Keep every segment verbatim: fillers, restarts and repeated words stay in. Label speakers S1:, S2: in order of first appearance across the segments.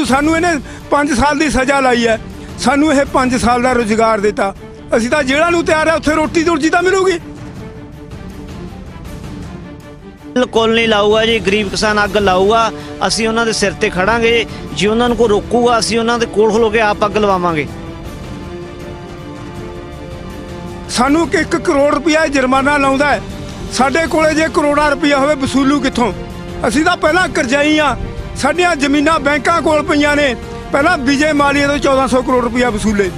S1: सानू इहने पाँच साल की सज़ा लाई है, सानू ये पाँच साल का रोजगार दिता, असीं तां जेल੍ਹਾਂ ਨੂੰ तैयार है, उत्थे रोटी रोजी तां मिलूगी।
S2: बिल्कुल नहीं लाऊगा जी, गरीब किसान अग लाऊगा, असीं उन्हां दे सिर ते खड़ांगे, जे उन्हां नूं कोई रोकूगा असीं उन्हां दे कोल खलो के आप अग लवावांगे।
S1: सानू एक करोड़ रुपया जुर्माना लाउंदा है, साडे कोले जे करोड़ा रुपया होवे वसूलू कित्थों? असीं तां पहिलां करजाई आ, साडियां जमीनां बैंकां कोल पईयां ने, पहिलां विजय मालिया तो चौदह सौ करोड़ रुपया वसूले।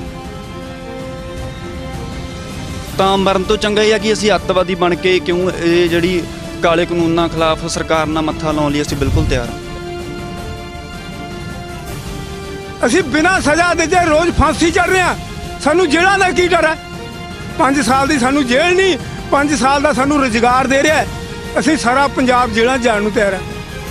S3: ਤਾਂ ਮਰਨ ਤੋਂ ਚੰਗਾ ਹੀ ਆ ਕਿ ਅਸੀਂ ਅੱਤਵਾਦੀ ਬਣ ਕੇ ਕਿਉਂ ਇਹ ਜਿਹੜੀ ਕਾਲੇ ਕਾਨੂੰਨਾਂ ਖਿਲਾਫ ਸਰਕਾਰ ਨਾਲ ਮੱਥਾ ਲਾਉਣ ਲਈ ਅਸੀਂ ਬਿਲਕੁਲ ਤਿਆਰ ਹਾਂ।
S1: ਅਸੀਂ ਬਿਨਾਂ ਸਜ਼ਾ ਦਿੱਤੇ ਰੋਜ਼ ਫਾਂਸੀ ਚੜ ਰਹੇ ਹਾਂ, ਸਾਨੂੰ ਜੇਲ੍ਹਾਂ ਦਾ ਕੀ ਡਰ ਹੈ? ਪੰਜ ਸਾਲ ਦੀ ਸਾਨੂੰ ਜੇਲ੍ਹ ਨਹੀਂ, ਪੰਜ ਸਾਲ ਦਾ ਸਾਨੂੰ ਰੁਜ਼ਗਾਰ ਦੇ ਰਿਹਾ, ਅਸੀਂ ਸਾਰਾ ਪੰਜਾਬ ਜੇਲ੍ਹਾਂ ਜਾਣ ਨੂੰ ਤਿਆਰ ਹੈ।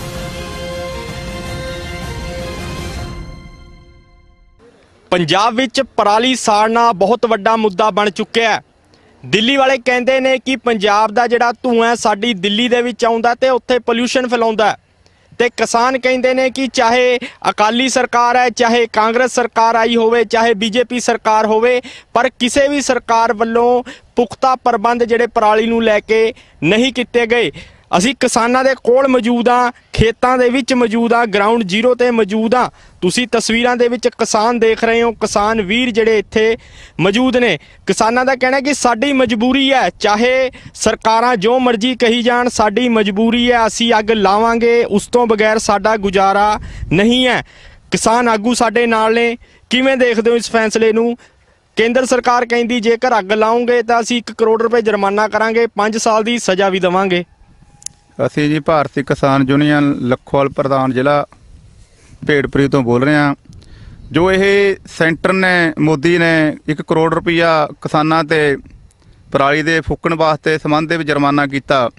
S4: ਪੰਜਾਬ ਵਿੱਚ ਪਰਾਲੀ ਸਾੜਨਾ ਬਹੁਤ ਵੱਡਾ ਮੁੱਦਾ ਬਣ ਚੁੱਕਿਆ ਹੈ। ਦਿੱਲੀ ਵਾਲੇ ਕਹਿੰਦੇ ਨੇ ਕਿ ਪੰਜਾਬ ਦਾ ਜਿਹੜਾ ਧੂੰਆਂ ਸਾਡੀ ਦਿੱਲੀ ਦੇ ਵਿੱਚ ਆਉਂਦਾ ਤੇ ਉੱਥੇ ਪੋਲਿਊਸ਼ਨ ਫੈਲਾਉਂਦਾ, ਤੇ ਕਿਸਾਨ ਕਹਿੰਦੇ ਨੇ ਕਿ ਚਾਹੇ ਅਕਾਲੀ ਸਰਕਾਰ ਹੈ, ਚਾਹੇ ਕਾਂਗਰਸ ਸਰਕਾਰ ਆਈ ਹੋਵੇ, ਚਾਹੇ ਬੀਜੇਪੀ ਸਰਕਾਰ ਹੋਵੇ, ਪਰ ਕਿਸੇ ਵੀ ਸਰਕਾਰ ਵੱਲੋਂ ਪੁਖਤਾ ਪ੍ਰਬੰਧ ਜਿਹੜੇ ਪਰਾਲੀ ਨੂੰ ਲੈ ਕੇ ਨਹੀਂ ਕੀਤੇ ਗਏ। ਅਸੀਂ ਕਿਸਾਨਾਂ ਦੇ ਕੋਲ ਮੌਜੂਦ ਹਾਂ, ਖੇਤਾਂ ਦੇ ਵਿੱਚ ਮੌਜੂਦ ਹਾਂ, ਗਰਾਊਂਡ ਜ਼ੀਰੋ ਤੇ ਮੌਜੂਦ ਹਾਂ। ਤੁਸੀਂ ਤਸਵੀਰਾਂ ਦੇ ਵਿੱਚ ਕਿਸਾਨ ਦੇਖ ਰਹੇ ਹੋ, ਕਿਸਾਨ ਵੀਰ ਜਿਹੜੇ ਇੱਥੇ ਮੌਜੂਦ ਨੇ। ਕਿਸਾਨਾਂ ਦਾ ਕਹਿਣਾ ਕਿ ਸਾਡੀ ਮਜਬੂਰੀ ਹੈ, ਚਾਹੇ ਸਰਕਾਰਾਂ ਜੋ ਮਰਜ਼ੀ ਕਹੀ ਜਾਣ, ਸਾਡੀ ਮਜਬੂਰੀ ਹੈ, ਅਸੀਂ ਅੱਗ ਲਾਵਾਂਗੇ, ਉਸ ਤੋਂ ਬਗੈਰ ਸਾਡਾ ਗੁਜ਼ਾਰਾ ਨਹੀਂ ਹੈ। ਕਿਸਾਨ ਆਗੂ ਸਾਡੇ ਨਾਲ ਨੇ, ਕਿਵੇਂ ਦੇਖਦੇ ਹੋ ਇਸ ਫੈਸਲੇ ਨੂੰ? ਕੇਂਦਰ ਸਰਕਾਰ ਕਹਿੰਦੀ ਜੇਕਰ ਅੱਗ ਲਾਉਂਗੇ ਤਾਂ ਅਸੀਂ ਇੱਕ ਕਰੋੜ ਰੁਪਏ ਜੁਰਮਾਨਾ ਕਰਾਂਗੇ, ਪੰਜ ਸਾਲ ਦੀ ਸਜ਼ਾ ਵੀ ਦੇਵਾਂਗੇ।
S5: ਅਸੀਂ ਜੀ ਭਾਰਤੀ ਕਿਸਾਨ ਯੂਨੀਅਨ ਲੱਖੋਵਾਲ ਪ੍ਰਧਾਨ ਜ਼ਿਲ੍ਹਾ ਭੇੜਪੁਰੀ ਤੋਂ ਬੋਲ ਰਹੇ ਹਾਂ। ਜੋ ਇਹ ਸੈਂਟਰ ਨੇ, ਮੋਦੀ ਨੇ ਇੱਕ ਕਰੋੜ ਰੁਪਈਆ ਕਿਸਾਨਾਂ 'ਤੇ ਪਰਾਲੀ ਦੇ ਫੂਕਣ ਵਾਸਤੇ ਸੰਬੰਧ ਦੇ ਵਿੱਚ ਜੁਰਮਾਨਾ ਕੀਤਾ,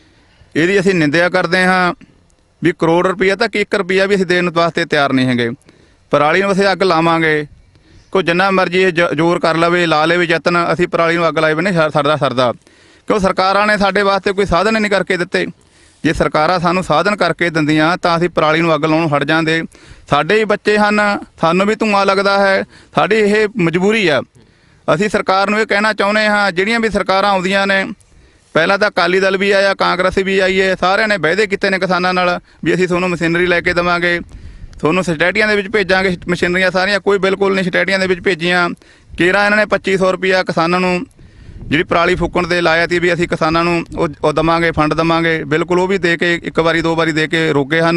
S5: ਇਹਦੀ ਅਸੀਂ ਨਿੰਦਿਆ ਕਰਦੇ ਹਾਂ। ਵੀ ਕਰੋੜ ਰੁਪਈਆ ਤੱਕ ਇੱਕ ਰੁਪਈਆ ਵੀ ਅਸੀਂ ਦੇਣ ਵਾਸਤੇ ਤਿਆਰ ਨਹੀਂ ਹੈਗੇ। ਪਰਾਲੀ ਨੂੰ ਅਸੀਂ ਅੱਗ ਲਾਵਾਂਗੇ, ਕੋਈ ਜਿੰਨਾ ਮਰਜ਼ੀ ਇਹ ਜ਼ੋਰ ਕਰ ਲਵੇ, ਲਾ ਲਵੇ ਯਤਨ, ਅਸੀਂ ਪਰਾਲੀ ਨੂੰ ਅੱਗ ਲਾਏ ਬਨੇ ਸਰਦਾ ਸਰਦਾ ਕਿਉਂ? ਸਰਕਾਰਾਂ ਨੇ ਸਾਡੇ ਵਾਸਤੇ ਕੋਈ ਸਾਧਨ ਨਹੀਂ ਕਰਕੇ ਦਿੱਤੇ। ਜੇ ਸਰਕਾਰਾਂ ਸਾਨੂੰ ਸਾਧਨ ਕਰਕੇ ਦਿੰਦੀਆਂ ਤਾਂ ਅਸੀਂ ਪਰਾਲੀ ਨੂੰ ਅੱਗ ਲਾਉਣੋਂ ਹਟ ਜਾਂਦੇ। ਸਾਡੇ ਹੀ ਬੱਚੇ ਹਨ, ਸਾਨੂੰ ਵੀ ਧੂੰਆਂ ਲੱਗਦਾ ਹੈ, ਸਾਡੀ ਇਹ ਮਜਬੂਰੀ ਆ। ਅਸੀਂ ਸਰਕਾਰ ਨੂੰ ਇਹ ਕਹਿਣਾ ਚਾਹੁੰਦੇ ਹਾਂ, ਜਿਹੜੀਆਂ ਵੀ ਸਰਕਾਰਾਂ ਆਉਂਦੀਆਂ ਨੇ, ਪਹਿਲਾਂ ਤਾਂ ਅਕਾਲੀ ਦਲ ਵੀ ਆਇਆ, ਕਾਂਗਰਸ ਵੀ ਆਈ ਹੈ, ਸਾਰਿਆਂ ਨੇ ਵਾਅਦੇ ਕੀਤੇ ਨੇ ਕਿਸਾਨਾਂ ਨਾਲ ਵੀ ਅਸੀਂ ਤੁਹਾਨੂੰ ਮਸ਼ੀਨਰੀ ਲੈ ਕੇ ਦੇਵਾਂਗੇ, ਤੁਹਾਨੂੰ ਸਟੇਡੀਆਂ ਦੇ ਵਿੱਚ ਭੇਜਾਂਗੇ ਮਸ਼ੀਨਰੀਆਂ ਸਾਰੀਆਂ। ਕੋਈ ਬਿਲਕੁਲ ਨਹੀਂ ਸਟੇਡੀਆਂ ਦੇ ਵਿੱਚ ਭੇਜੀਆਂ। ਕੇਰਾਂ ਇਹਨਾਂ ਨੇ ਪੱਚੀ ਸੌ ਰੁਪਈਆ ਕਿਸਾਨਾਂ ਨੂੰ ਜਿਹੜੀ ਪਰਾਲੀ ਫੂਕਣ ਦੇ ਲਾਇਆ ਸੀ ਵੀ ਅਸੀਂ ਕਿਸਾਨਾਂ ਨੂੰ ਉਹ ਦੇਵਾਂਗੇ, ਫੰਡ ਦੇਵਾਂਗੇ, ਬਿਲਕੁਲ ਉਹ ਵੀ ਦੇ ਕੇ ਇੱਕ ਵਾਰੀ ਦੋ ਵਾਰੀ ਦੇ ਕੇ ਰੋਕੇ ਹਨ।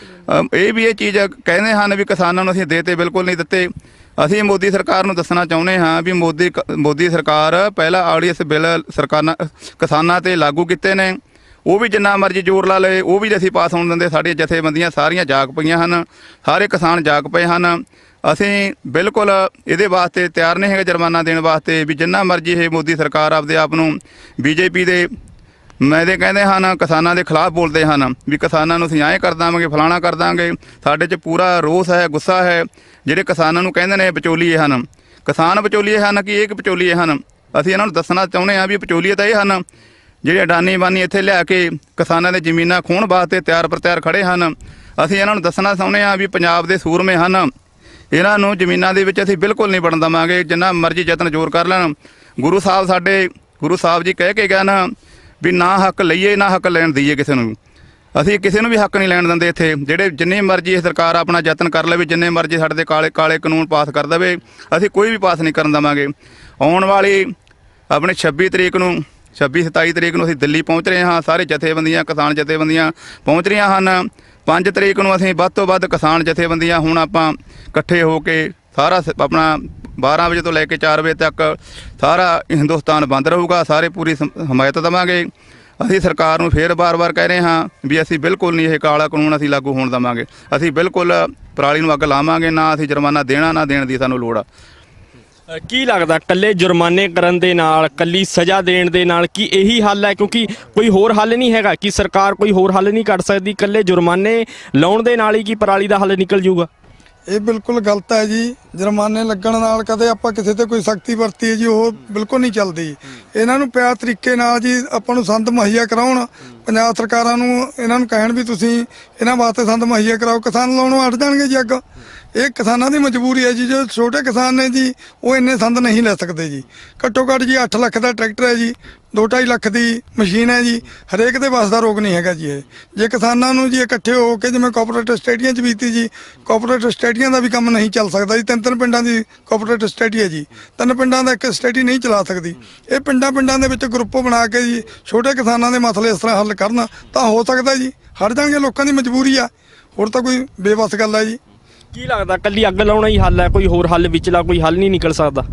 S5: ਇਹ ਵੀ ਇਹ ਚੀਜ਼ ਕਹਿੰਦੇ ਹਨ ਵੀ ਕਿਸਾਨਾਂ ਨੂੰ ਅਸੀਂ ਦੇ ਤੇ ਬਿਲਕੁਲ ਨਹੀਂ ਦਿੱਤੇ। ਅਸੀਂ ਮੋਦੀ ਸਰਕਾਰ ਨੂੰ ਦੱਸਣਾ ਚਾਹੁੰਦੇ ਹਾਂ ਵੀ ਮੋਦੀ ਮੋਦੀ ਸਰਕਾਰ ਪਹਿਲਾਂ ਆਰਡੀਐਸ ਬਿੱਲ ਸਰਕਾਰਾਂ ਕਿਸਾਨਾਂ 'ਤੇ ਲਾਗੂ ਕੀਤੇ ਨੇ, ਉਹ ਵੀ ਜਿੰਨਾ ਮਰਜ਼ੀ ਜ਼ੋਰ ਲਾ ਲਏ ਉਹ ਵੀ ਅਸੀਂ ਪਾਸ ਹੋਣ ਦਿੰਦੇ। ਸਾਡੀਆਂ ਜਥੇਬੰਦੀਆਂ ਸਾਰੀਆਂ ਜਾਗ ਪਈਆਂ ਹਨ, ਸਾਰੇ ਕਿਸਾਨ ਜਾਗ ਪਏ ਹਨ। ਅਸੀਂ ਬਿਲਕੁਲ ਇਹਦੇ ਵਾਸਤੇ ਤਿਆਰ ਨਹੀਂ ਹੈਗੇ ਜੁਰਮਾਨਾ ਦੇਣ ਵਾਸਤੇ। ਵੀ ਜਿੰਨਾ ਮਰਜ਼ੀ ਇਹ ਮੋਦੀ ਸਰਕਾਰ ਆਪਦੇ ਆਪ ਨੂੰ ਬੀਜੇਪੀ ਦੇ ਮੈਦੇ ਕਹਿੰਦੇ ਹਨ, ਕਿਸਾਨਾਂ ਦੇ ਖਿਲਾਫ ਬੋਲਦੇ ਹਨ ਵੀ ਕਿਸਾਨਾਂ ਨੂੰ ਅਸੀਂ ਐਂ ਕਰ ਦੇਵਾਂਗੇ, ਫਲਾਣਾ ਕਰ ਦਾਂਗੇ। ਸਾਡੇ 'ਚ ਪੂਰਾ ਰੋਸ ਹੈ, ਗੁੱਸਾ ਹੈ। ਜਿਹੜੇ ਕਿਸਾਨਾਂ ਨੂੰ ਕਹਿੰਦੇ ਨੇ ਵਿਚੋਲੀਏ ਹਨ, ਕਿਸਾਨ ਵਿਚੋਲੀਏ ਹਨ ਕਿ ਇਹ ਕਿ ਵਿਚੋਲੀਏ ਹਨ? ਅਸੀਂ ਇਹਨਾਂ ਨੂੰ ਦੱਸਣਾ ਚਾਹੁੰਦੇ ਹਾਂ ਵੀ ਵਿਚੋਲੀਏ ਤਾਂ ਇਹ ਹਨ ਜਿਹੜੇ ਅਡਾਨੀ ਬਾਨੀ ਇੱਥੇ ਲਿਆ ਕੇ ਕਿਸਾਨਾਂ ਦੇ ਜ਼ਮੀਨਾਂ ਖੋਹਣ ਵਾਸਤੇ ਤਿਆਰ ਪਰ ਤਿਆਰ ਖੜ੍ਹੇ ਹਨ। ਅਸੀਂ ਇਹਨਾਂ ਨੂੰ ਦੱਸਣਾ ਚਾਹੁੰਦੇ ਹਾਂ ਵੀ ਪੰਜਾਬ ਦੇ ਸੂਰਮੇ ਹਨ, ਇਹਨਾਂ ਨੂੰ ਜ਼ਮੀਨਾਂ ਦੇ ਵਿੱਚ ਅਸੀਂ ਬਿਲਕੁਲ ਨਹੀਂ ਵੜਨ ਦੇਵਾਂਗੇ, ਜਿੰਨਾ ਮਰਜ਼ੀ ਯਤਨ ਜ਼ੋਰ ਕਰ ਲੈਣ। ਗੁਰੂ ਸਾਹਿਬ ਸਾਡੇ ਗੁਰੂ ਸਾਹਿਬ ਜੀ ਕਹਿ ਕੇ ਗਏ ਨਾ ਵੀ ਨਾ ਹੱਕ ਲਈਏ ਨਾ ਹੱਕ ਲੈਣ ਦਈਏ ਕਿਸੇ ਨੂੰ। ਅਸੀਂ ਕਿਸੇ ਨੂੰ ਵੀ ਹੱਕ ਨਹੀਂ ਲੈਣ ਦਿੰਦੇ ਇੱਥੇ। ਜਿਹੜੇ ਜਿੰਨੀ ਮਰਜ਼ੀ ਇਹ ਸਰਕਾਰ ਆਪਣਾ ਯਤਨ ਕਰ ਲਵੇ, ਜਿੰਨੇ ਮਰਜ਼ੀ ਸਾਡੇ 'ਤੇ ਕਾਲੇ ਕਾਲੇ ਕਾਨੂੰਨ ਪਾਸ ਕਰ ਦੇਵੇ, ਅਸੀਂ ਕੋਈ ਵੀ ਪਾਸ ਨਹੀਂ ਕਰਨ ਦੇਵਾਂਗੇ। ਆਉਣ ਵਾਲੀ ਆਪਣੇ ਛੱਬੀ ਤਰੀਕ ਨੂੰ ਛੱਬੀ ਸਤਾਈ ਤਰੀਕ ਨੂੰ ਅਸੀਂ ਦਿੱਲੀ ਪਹੁੰਚ ਰਹੇ ਹਾਂ। ਸਾਰੇ ਜਥੇਬੰਦੀਆਂ ਕਿਸਾਨ ਜਥੇਬੰਦੀਆਂ ਪਹੁੰਚ ਰਹੀਆਂ ਹਨ। ਪੰਜ ਤਰੀਕ ਨੂੰ ਅਸੀਂ ਵੱਧ ਤੋਂ ਵੱਧ ਕਿਸਾਨ ਜਥੇਬੰਦੀਆਂ ਹੁਣ ਆਪਾਂ ਇਕੱਠੇ ਹੋ ਕੇ ਸਾਰਾ ਆਪਣਾ ਬਾਰਾਂ ਵਜੇ ਤੋਂ ਲੈ ਕੇ ਚਾਰ ਵਜੇ ਤੱਕ ਸਾਰਾ ਹਿੰਦੁਸਤਾਨ ਬੰਦ ਰਹੂਗਾ, ਸਾਰੇ ਪੂਰੀ ਹਮਾਇਤ ਦੇਵਾਂਗੇ। ਅਸੀਂ ਸਰਕਾਰ ਨੂੰ ਫੇਰ ਬਾਰ-ਬਾਰ ਕਹਿ ਰਹੇ ਹਾਂ ਵੀ ਅਸੀਂ ਬਿਲਕੁਲ ਨਹੀਂ ਇਹ ਕਾਲਾ ਕਾਨੂੰਨ ਅਸੀਂ ਲਾਗੂ ਹੋਣ ਦੇਵਾਂਗੇ। ਅਸੀਂ ਬਿਲਕੁਲ ਪਰਾਲੀ ਨੂੰ ਅੱਗ ਲਾਵਾਂਗੇ, ਨਾ ਅਸੀਂ ਜੁਰਮਾਨਾ ਦੇਣਾ ਨਾ ਦੇਣ ਦੀ ਸਾਨੂੰ ਲੋੜ ਆ।
S4: ਕੀ ਲੱਗਦਾ ਕੱਲੇ ਜੁਰਮਾਨੇ ਕਰਨ ਦੇ ਨਾਲ, ਕੱਲੀ ਸਜ਼ਾ ਦੇਣ ਦੇ ਨਾਲ ਕੀ ਇਹੀ ਹੱਲ ਹੈ? ਕਿਉਂਕਿ ਕੋਈ ਹੋਰ ਹੱਲ ਨਹੀਂ ਹੈਗਾ ਕਿ ਸਰਕਾਰ ਕੋਈ ਹੋਰ ਹੱਲ ਨਹੀਂ ਕੱਢ ਸਕਦੀ, ਕੱਲੇ ਜੁਰਮਾਨੇ ਲਾਉਣ ਦੇ ਨਾਲ ਹੀ ਕੀ ਪਰਾਲੀ ਦਾ ਹੱਲ ਨਿਕਲ ਜੂਗਾ?
S6: ਇਹ ਬਿਲਕੁਲ ਗਲਤ ਹੈ ਜੀ। ਜੁਰਮਾਨੇ ਲੱਗਣ ਨਾਲ ਕਦੇ ਆਪਾਂ ਕਿਸੇ ਤੇ ਕੋਈ ਸਖਤੀ ਵਰਤੀ ਹੈ ਜੀ, ਉਹ ਬਿਲਕੁਲ ਨਹੀਂ ਚੱਲਦੀ। ਇਹਨਾਂ ਨੂੰ ਪਿਆਰ ਤਰੀਕੇ ਨਾਲ ਜੀ ਆਪਾਂ ਨੂੰ ਸੰਦ ਮੁਹੱਈਆ ਕਰਾਉਣ, ਪੰਜਾਬ ਸਰਕਾਰਾਂ ਨੂੰ ਇਹਨਾਂ ਨੂੰ ਕਹਿਣ ਵੀ ਤੁਸੀਂ ਇਹਨਾਂ ਵਾਸਤੇ ਸੰਦ ਮੁਹੱਈਆ ਕਰਾਓ। ਕਿਸਾਨ ਲਾਉਣੋਂ ਹਟ ਜਾਣਗੇ ਜੀ ਅੱਗ। ਇਹ ਕਿਸਾਨਾਂ ਦੀ ਮਜਬੂਰੀ ਹੈ ਜੀ। ਜੋ ਛੋਟੇ ਕਿਸਾਨ ਨੇ ਜੀ ਉਹ ਇੰਨੇ ਸੰਦ ਨਹੀਂ ਲੈ ਸਕਦੇ ਜੀ। ਘੱਟੋ ਘੱਟ ਜੀ ਅੱਠ ਲੱਖ ਦਾ ਟਰੈਕਟਰ ਹੈ ਜੀ, ਦੋ ਢਾਈ ਲੱਖ ਦੀ ਮਸ਼ੀਨ ਹੈ ਜੀ। ਹਰੇਕ ਦੇ ਵੱਸ ਦਾ ਰੋਗ ਨਹੀਂ ਹੈਗਾ ਜੀ। ਇਹ ਜੇ ਕਿਸਾਨਾਂ ਨੂੰ ਜੀ ਇਕੱਠੇ ਹੋ ਕੇ ਜਿਵੇਂ ਕੋਆਪਰੇਟਿਵ ਸਟੇਡੀਆਂ 'ਚ ਬੀਤੀ ਜੀ, ਕੋਆਪਰੇਟਿਵ ਸਟੇਡੀਆਂ ਦਾ ਵੀ ਕੰਮ ਨਹੀਂ ਚੱਲ ਸਕਦਾ ਜੀ। ਤਿੰਨ ਤਿੰਨ ਪਿੰਡਾਂ ਦੀ ਕੋਆਪਰੇਟਿਵ ਸਟੇਡੀ ਹੈ ਜੀ, ਤਿੰਨ ਪਿੰਡਾਂ ਦਾ ਇੱਕ ਸਟੇਡੀ ਨਹੀਂ ਚਲਾ ਸਕਦੀ। ਇਹ ਪਿੰਡਾਂ ਪਿੰਡਾਂ ਦੇ ਵਿੱਚ ਗਰੁੱਪ ਬਣਾ ਕੇ ਜੀ ਛੋਟੇ ਕਿਸਾਨਾਂ ਦੇ ਮਸਲੇ ਇਸ ਤਰ੍ਹਾਂ ਹੱਲ ਕਰਨ ਤਾਂ ਹੋ ਸਕਦਾ ਜੀ। ਹਟ ਜਾਣਗੇ, ਲੋਕਾਂ ਦੀ ਮਜਬੂਰੀ ਆ, ਹੋਰ ਤਾਂ ਕੋਈ ਬੇਵੱਸ ਗੱਲ ਹੈ ਜੀ।
S4: ਕੀ ਲੱਗਦਾ ਕੱਲੀ ਅੱਗ ਲਾਉਣਾ ਹੀ ਹੱਲ ਹੈ, ਕੋਈ ਹੋਰ ਹੱਲ ਵਿਚਲਾ ਕੋਈ ਹੱਲ ਨਹੀਂ ਨਿਕਲ ਸਕਦਾ?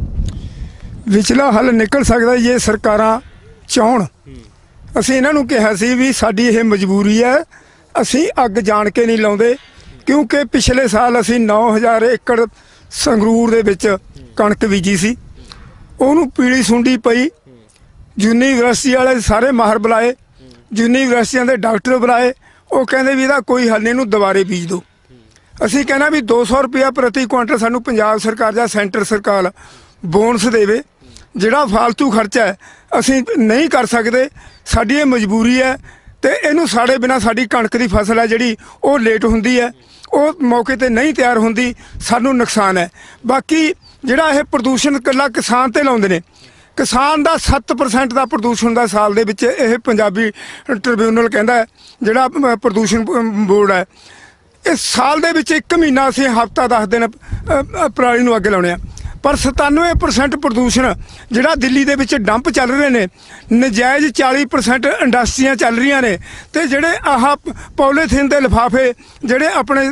S1: ਵਿਚਲਾ ਹੱਲ ਨਿਕਲ ਸਕਦਾ ਜੇ ਸਰਕਾਰਾਂ ਚਾਹਣ। ਅਸੀਂ ਇਹਨਾਂ ਨੂੰ ਕਿਹਾ ਸੀ ਵੀ ਸਾਡੀ ਇਹ ਮਜਬੂਰੀ ਹੈ, ਅਸੀਂ ਅੱਗ ਜਾਣ ਕੇ ਨਹੀਂ ਲਾਉਂਦੇ, ਕਿਉਂਕਿ ਪਿਛਲੇ ਸਾਲ ਅਸੀਂ ਨੌ ਹਜ਼ਾਰ ਏਕੜ ਸੰਗਰੂਰ ਦੇ ਵਿੱਚ ਕਣਕ ਬੀਜੀ ਸੀ। ਉਹਨੂੰ ਪੀਲੀ ਸੁੰਡੀ ਪਈ। ਯੂਨੀਵਰਸਿਟੀ ਵਾਲੇ ਸਾਰੇ ਮਾਹਰ ਬੁਲਾਏ, ਯੂਨੀਵਰਸਿਟੀਆਂ ਦੇ ਡਾਕਟਰ ਬੁਲਾਏ। ਉਹ ਕਹਿੰਦੇ ਵੀ ਇਹਦਾ ਕੋਈ ਹੱਲ ਨਹੀਂ, ਇਹਨੂੰ ਦੁਬਾਰੇ ਬੀਜ ਦਿਓ। ਅਸੀਂ ਕਹਿਣਾ ਵੀ ਦੋ ਸੌ ਰੁਪਇਆ ਪ੍ਰਤੀ ਕੁਇੰਟਲ ਸਾਨੂੰ ਪੰਜਾਬ ਸਰਕਾਰ ਜਾਂ ਸੈਂਟਰ ਸਰਕਾਰ ਬੋਨਸ ਦੇਵੇ। ਜਿਹੜਾ ਫਾਲਤੂ ਖਰਚਾ ਹੈ ਅਸੀਂ ਨਹੀਂ ਕਰ ਸਕਦੇ, ਸਾਡੀ ਇਹ ਮਜਬੂਰੀ ਹੈ। ਤੇ ਇਹਨੂੰ ਸਾਡੇ ਬਿਨਾਂ ਸਾਡੀ ਕਣਕ ਦੀ ਫਸਲ ਹੈ ਜਿਹੜੀ ਉਹ ਲੇਟ ਹੁੰਦੀ ਹੈ, ਉਹ ਮੌਕੇ ਤੇ ਨਹੀਂ ਤਿਆਰ ਹੁੰਦੀ, ਸਾਨੂੰ ਨੁਕਸਾਨ ਹੈ। ਬਾਕੀ ਜਿਹੜਾ ਇਹ ਪ੍ਰਦੂਸ਼ਣ ਇਕੱਲਾ ਕਿਸਾਨ ਤੇ ਲਾਉਂਦੇ ਨੇ, ਕਿਸਾਨ ਦਾ ਸੱਤ ਪਰਸੈਂਟ ਦਾ ਪ੍ਰਦੂਸ਼ਣ ਦਾ ਸਾਲ ਦੇ ਵਿੱਚ ਇਹ ਪੰਜਾਬੀ ਟ੍ਰਿਬਿਊਨਲ ਕਹਿੰਦਾ ਹੈ, ਜਿਹੜਾ ਪ੍ਰਦੂਸ਼ਣ ਬੋਰਡ ਹੈ। ਇਸ ਸਾਲ ਦੇ ਵਿੱਚ ਇੱਕ ਮਹੀਨਾ ਅਸੀਂ ਹਫ਼ਤਾ ਦਸ ਦਿਨ ਪਰਾਲੀ ਨੂੰ ਅੱਗ ਲਾਉਣੇ ਆ, ਪਰ ਸਤਾਨਵੇਂ ਪਰਸੈਂਟ ਪ੍ਰਦੂਸ਼ਣ ਜਿਹੜਾ ਦਿੱਲੀ ਦੇ ਵਿੱਚ ਡੰਪ ਚੱਲ ਰਹੇ ਨੇ, ਨਜਾਇਜ਼ ਚਾਲੀ ਪਰਸੈਂਟ ਇੰਡਸਟਰੀਆਂ ਚੱਲ ਰਹੀਆਂ ਨੇ, ਤੇ ਜਿਹੜੇ ਆਹ ਪੋਲੀਥੀਨ ਦੇ ਲਿਫਾਫੇ ਜਿਹੜੇ ਆਪਣੇ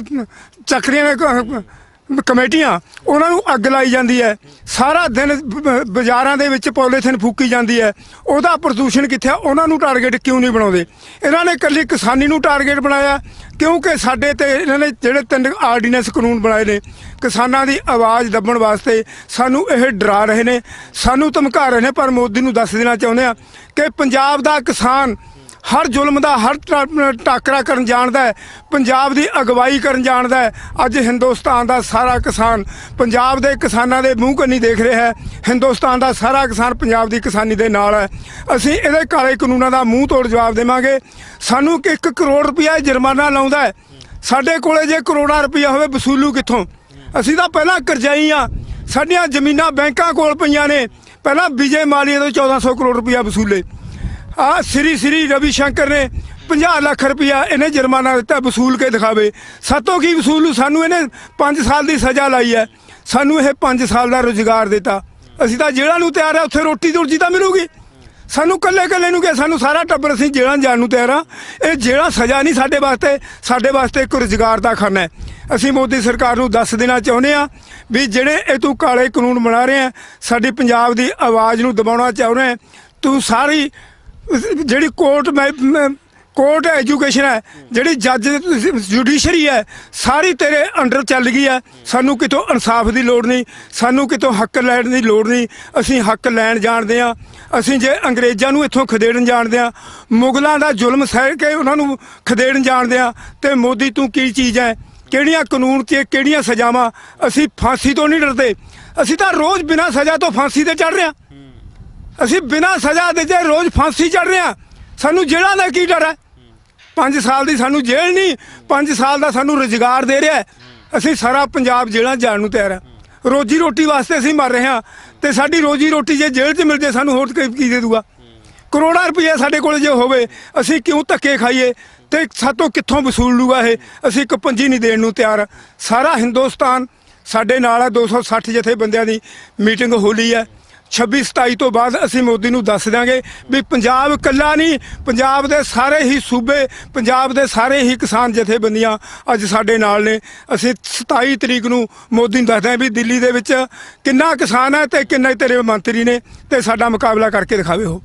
S1: ਚੱਕਰੀਆਂ ਨੇ ਕਮੇਟੀਆਂ, ਉਹਨਾਂ ਨੂੰ ਅੱਗ ਲਾਈ ਜਾਂਦੀ ਹੈ। ਸਾਰਾ ਦਿਨ ਬਾਜ਼ਾਰਾਂ ਦੇ ਵਿੱਚ ਪੋਲੀਥੀਨ ਫੂਕੀ ਜਾਂਦੀ ਹੈ। ਉਹਦਾ ਪ੍ਰਦੂਸ਼ਣ ਕਿੱਥੇ ਆ? ਉਹਨਾਂ ਨੂੰ ਟਾਰਗੇਟ ਕਿਉਂ ਨਹੀਂ ਬਣਾਉਂਦੇ? ਇਹਨਾਂ ਨੇ ਇਕੱਲੀ ਕਿਸਾਨੀ ਨੂੰ ਟਾਰਗੇਟ ਬਣਾਇਆ, ਕਿਉਂਕਿ ਸਾਡੇ ਤੇ ਇਹਨਾਂ ਨੇ ਜਿਹੜੇ ਤਿੰਨ ਆਰਡੀਨੈਂਸ ਕਾਨੂੰਨ ਬਣਾਏ ਨੇ ਕਿਸਾਨਾਂ ਦੀ ਆਵਾਜ਼ ਦੱਬਣ ਵਾਸਤੇ, ਸਾਨੂੰ ਇਹ ਡਰਾ ਰਹੇ ਨੇ, ਸਾਨੂੰ ਧਮਕਾ ਰਹੇ ਨੇ। ਪਰ ਮੋਦੀ ਨੂੰ ਦੱਸ ਦੇਣਾ ਚਾਹੁੰਦੇ ਆ ਕਿ ਪੰਜਾਬ ਦਾ ਕਿਸਾਨ ਹਰ ਜ਼ੁਲਮ ਦਾ ਹਰ ਟਾਕਰਾ ਕਰਨ ਜਾਣਦਾ ਹੈ, ਪੰਜਾਬ ਦੀ ਅਗਵਾਈ ਕਰਨ ਜਾਣਦਾ ਹੈ। ਅੱਜ ਹਿੰਦੁਸਤਾਨ ਦਾ ਸਾਰਾ ਕਿਸਾਨ ਪੰਜਾਬ ਦੇ ਕਿਸਾਨਾਂ ਦੇ ਮੂੰਹ ਕੰਨੀ ਦੇਖ ਰਿਹਾ ਹੈ। ਹਿੰਦੁਸਤਾਨ ਦਾ ਸਾਰਾ ਕਿਸਾਨ ਪੰਜਾਬ ਦੀ ਕਿਸਾਨੀ ਦੇ ਨਾਲ ਹੈ। ਅਸੀਂ ਇਹਦੇ ਕਾਲੇ ਕਾਨੂੰਨਾਂ ਦਾ ਮੂੰਹ ਤੋੜ ਜਵਾਬ ਦੇਵਾਂਗੇ। ਸਾਨੂੰ ਇੱਕ ਕਰੋੜ ਰੁਪਇਆ ਜੁਰਮਾਨਾ ਲਾਉਂਦਾ ਹੈ, ਸਾਡੇ ਕੋਲੇ ਜੇ ਕਰੋੜਾਂ ਰੁਪਇਆ ਹੋਵੇ ਵਸੂਲੂ ਕਿੱਥੋਂ? ਅਸੀਂ ਤਾਂ ਪਹਿਲਾਂ ਕਰਜ਼ਾਈ ਆ, ਸਾਡੀਆਂ ਜ਼ਮੀਨਾਂ ਬੈਂਕਾਂ ਕੋਲ ਪਈਆਂ ਨੇ। ਪਹਿਲਾਂ ਵਿਜੇ ਮਾਲੀਆ ਤੋਂ ਚੌਦਾਂ ਸੌ ਕਰੋੜ ਰੁਪਇਆ ਵਸੂਲੇ। ਆ ਸ੍ਰੀ ਸ੍ਰੀ ਰਵੀ ਸ਼ੰਕਰ ਨੇ ਪੰਜਾਹ ਲੱਖ ਰੁਪਇਆ ਇਹਨੇ ਜੁਰਮਾਨਾ ਦਿੱਤਾ, ਵਸੂਲ ਕੇ ਦਿਖਾਵੇ। ਸਾਤੋਂ ਕੀ ਵਸੂਲੂ? ਸਾਨੂੰ ਇਹਨੇ ਪੰਜ ਸਾਲ ਦੀ ਸਜ਼ਾ ਲਾਈ ਹੈ, ਸਾਨੂੰ ਇਹ ਪੰਜ ਸਾਲ ਦਾ ਰੁਜ਼ਗਾਰ ਦਿੱਤਾ। ਅਸੀਂ ਤਾਂ ਜੇਲ੍ਹਾਂ ਨੂੰ ਤਿਆਰ ਆ, ਉੱਥੇ ਰੋਟੀ ਦੁਰਜੀ ਤਾਂ ਮਿਲੂਗੀ ਸਾਨੂੰ। ਕੱਲੇ ਕੱਲੇ ਨੂੰ ਕਿ ਸਾਨੂੰ ਸਾਰਾ ਟੱਬਰ ਅਸੀਂ ਜੇਲ੍ਹਾਂ ਜਾਣ ਨੂੰ ਤਿਆਰ ਆ। ਇਹ ਜੇਲ੍ਹਾਂ ਸਜ਼ਾ ਨਹੀਂ ਸਾਡੇ ਵਾਸਤੇ, ਸਾਡੇ ਵਾਸਤੇ ਇੱਕ ਰੁਜ਼ਗਾਰ ਦਾ ਖਾਨਾ ਹੈ। ਅਸੀਂ ਮੋਦੀ ਸਰਕਾਰ ਨੂੰ ਦੱਸ ਦੇਣਾ ਚਾਹੁੰਦੇ ਹਾਂ ਵੀ ਜਿਹੜੇ ਇਹ ਤੂੰ ਕਾਲੇ ਕਾਨੂੰਨ ਬਣਾ ਰਹੇ ਆ, ਸਾਡੀ ਪੰਜਾਬ ਦੀ ਆਵਾਜ਼ ਨੂੰ ਦਬਾਉਣਾ ਚਾਹੁੰਦੇ ਆ। ਤੂੰ ਸਾਰੀ ਜਿਹੜੀ ਕੋਰਟ ਮੈਂ ਕੋਰਟ ਐਜੂਕੇਸ਼ਨ ਹੈ, ਜਿਹੜੀ ਜੱਜ ਜੁਡੀਸ਼ਰੀ ਹੈ, ਸਾਰੀ ਤੇਰੇ ਅੰਡਰ ਚੱਲ ਗਈ ਹੈ। ਸਾਨੂੰ ਕਿਤੋਂ ਇਨਸਾਫ ਦੀ ਲੋੜ ਨਹੀਂ, ਸਾਨੂੰ ਕਿਤੋਂ ਹੱਕ ਲੈਣ ਦੀ ਲੋੜ ਨਹੀਂ। ਅਸੀਂ ਹੱਕ ਲੈਣ ਜਾਣਦੇ ਹਾਂ। ਅਸੀਂ ਜੇ ਅੰਗਰੇਜ਼ਾਂ ਨੂੰ ਇੱਥੋਂ ਖਦੇੜਨ ਜਾਣਦੇ ਹਾਂ, ਮੁਗਲਾਂ ਦਾ ਜ਼ੁਲਮ ਸਹਿ ਕੇ ਉਹਨਾਂ ਨੂੰ ਖਦੇੜਨ ਜਾਣਦੇ ਹਾਂ। ਤੇ ਮੋਦੀ ਤੂੰ ਕੀ ਚੀਜ਼ ਹੈ? ਕਿਹੜੀਆਂ ਕਾਨੂੰਨ ਤੇ ਕਿਹੜੀਆਂ ਸਜ਼ਾਵਾਂ? ਅਸੀਂ ਫਾਂਸੀ ਤੋਂ ਨਹੀਂ ਡਰਦੇ, ਅਸੀਂ ਤਾਂ ਰੋਜ਼ ਬਿਨਾਂ ਸਜ਼ਾ ਤੋਂ ਫਾਂਸੀ ਤੇ ਚੜ੍ਹ ਰਹੇ ਹਾਂ। ਅਸੀਂ ਬਿਨਾਂ ਸਜ਼ਾ ਦੇ ਜੇ ਰੋਜ਼ ਫਾਂਸੀ ਚੜ੍ਹ ਰਹੇ ਹਾਂ। ਸਾਨੂੰ ਜੇਲ੍ਹਾਂ ਦਾ ਕੀ ਡਰ ਹੈ? ਪੰਜ ਸਾਲ ਦੀ ਸਾਨੂੰ ਜੇਲ੍ਹ ਨਹੀਂ, ਪੰਜ ਸਾਲ ਦਾ ਸਾਨੂੰ ਰੁਜ਼ਗਾਰ ਦੇ ਰਿਹਾ। ਅਸੀਂ ਸਾਰਾ ਪੰਜਾਬ ਜੇਲ੍ਹਾਂ ਜਾਣ ਨੂੰ ਤਿਆਰ ਹਾਂ। ਰੋਜੀ ਰੋਟੀ ਵਾਸਤੇ ਅਸੀਂ ਮਰ ਰਹੇ ਹਾਂ, ਤੇ ਸਾਡੀ ਰੋਜੀ ਰੋਟੀ ਜੇ ਜੇਲ੍ਹ 'ਚ ਮਿਲ ਜੇ ਸਾਨੂੰ ਹੋਰ ਕੀ ਦੇ ਦੂਗਾ? ਕਰੋੜਾਂ ਰੁਪਏ ਸਾਡੇ ਕੋਲ ਜੇ ਹੋਵੇ, ਅਸੀਂ ਕਿਉਂ ਧੱਕੇ ਖਾਈਏ? ਤੇ ਸਾਤੋਂ ਕਿੱਥੋਂ ਵਸੂਲ ਲੂਗਾ ਇਹ? ਅਸੀਂ ਇੱਕ ਪੰਜੀ ਨਹੀਂ ਦੇਣ ਨੂੰ ਤਿਆਰ। ਸਾਰਾ ਹਿੰਦੁਸਤਾਨ ਸਾਡੇ ਨਾਲ ਹੈ। ਦੋ ਸੌ ਸੱਠ ਜਥੇਬੰਦੀਆਂ ਦੀ ਮੀਟਿੰਗ ਹੋਲੀ ਹੈ। ਛੱਬੀ ਸਤਾਈ ਤੋਂ ਬਾਅਦ ਅਸੀਂ ਮੋਦੀ ਨੂੰ ਦੱਸ ਦਿਆਂਗੇ ਵੀ ਪੰਜਾਬ ਇਕੱਲਾ ਨਹੀਂ, ਪੰਜਾਬ ਦੇ ਸਾਰੇ ਹੀ ਸੂਬੇ, ਪੰਜਾਬ ਦੇ ਸਾਰੇ ਹੀ ਕਿਸਾਨ ਜਥੇਬੰਦੀਆਂ ਅੱਜ ਸਾਡੇ ਨਾਲ ਨੇ। ਅਸੀਂ ਸਤਾਈ ਤਰੀਕ ਨੂੰ ਮੋਦੀ ਨੂੰ ਦੱਸਦੇ ਹਾਂ ਵੀ ਦਿੱਲੀ ਦੇ ਵਿੱਚ ਕਿੰਨਾ ਕਿਸਾਨ ਹੈ ਤੇ ਕਿੰਨੇ ਤੇਰੇ ਮੰਤਰੀ ਨੇ, ਤੇ ਸਾਡਾ ਮੁਕਾਬਲਾ ਕਰਕੇ ਦਿਖਾਵੇ ਉਹ।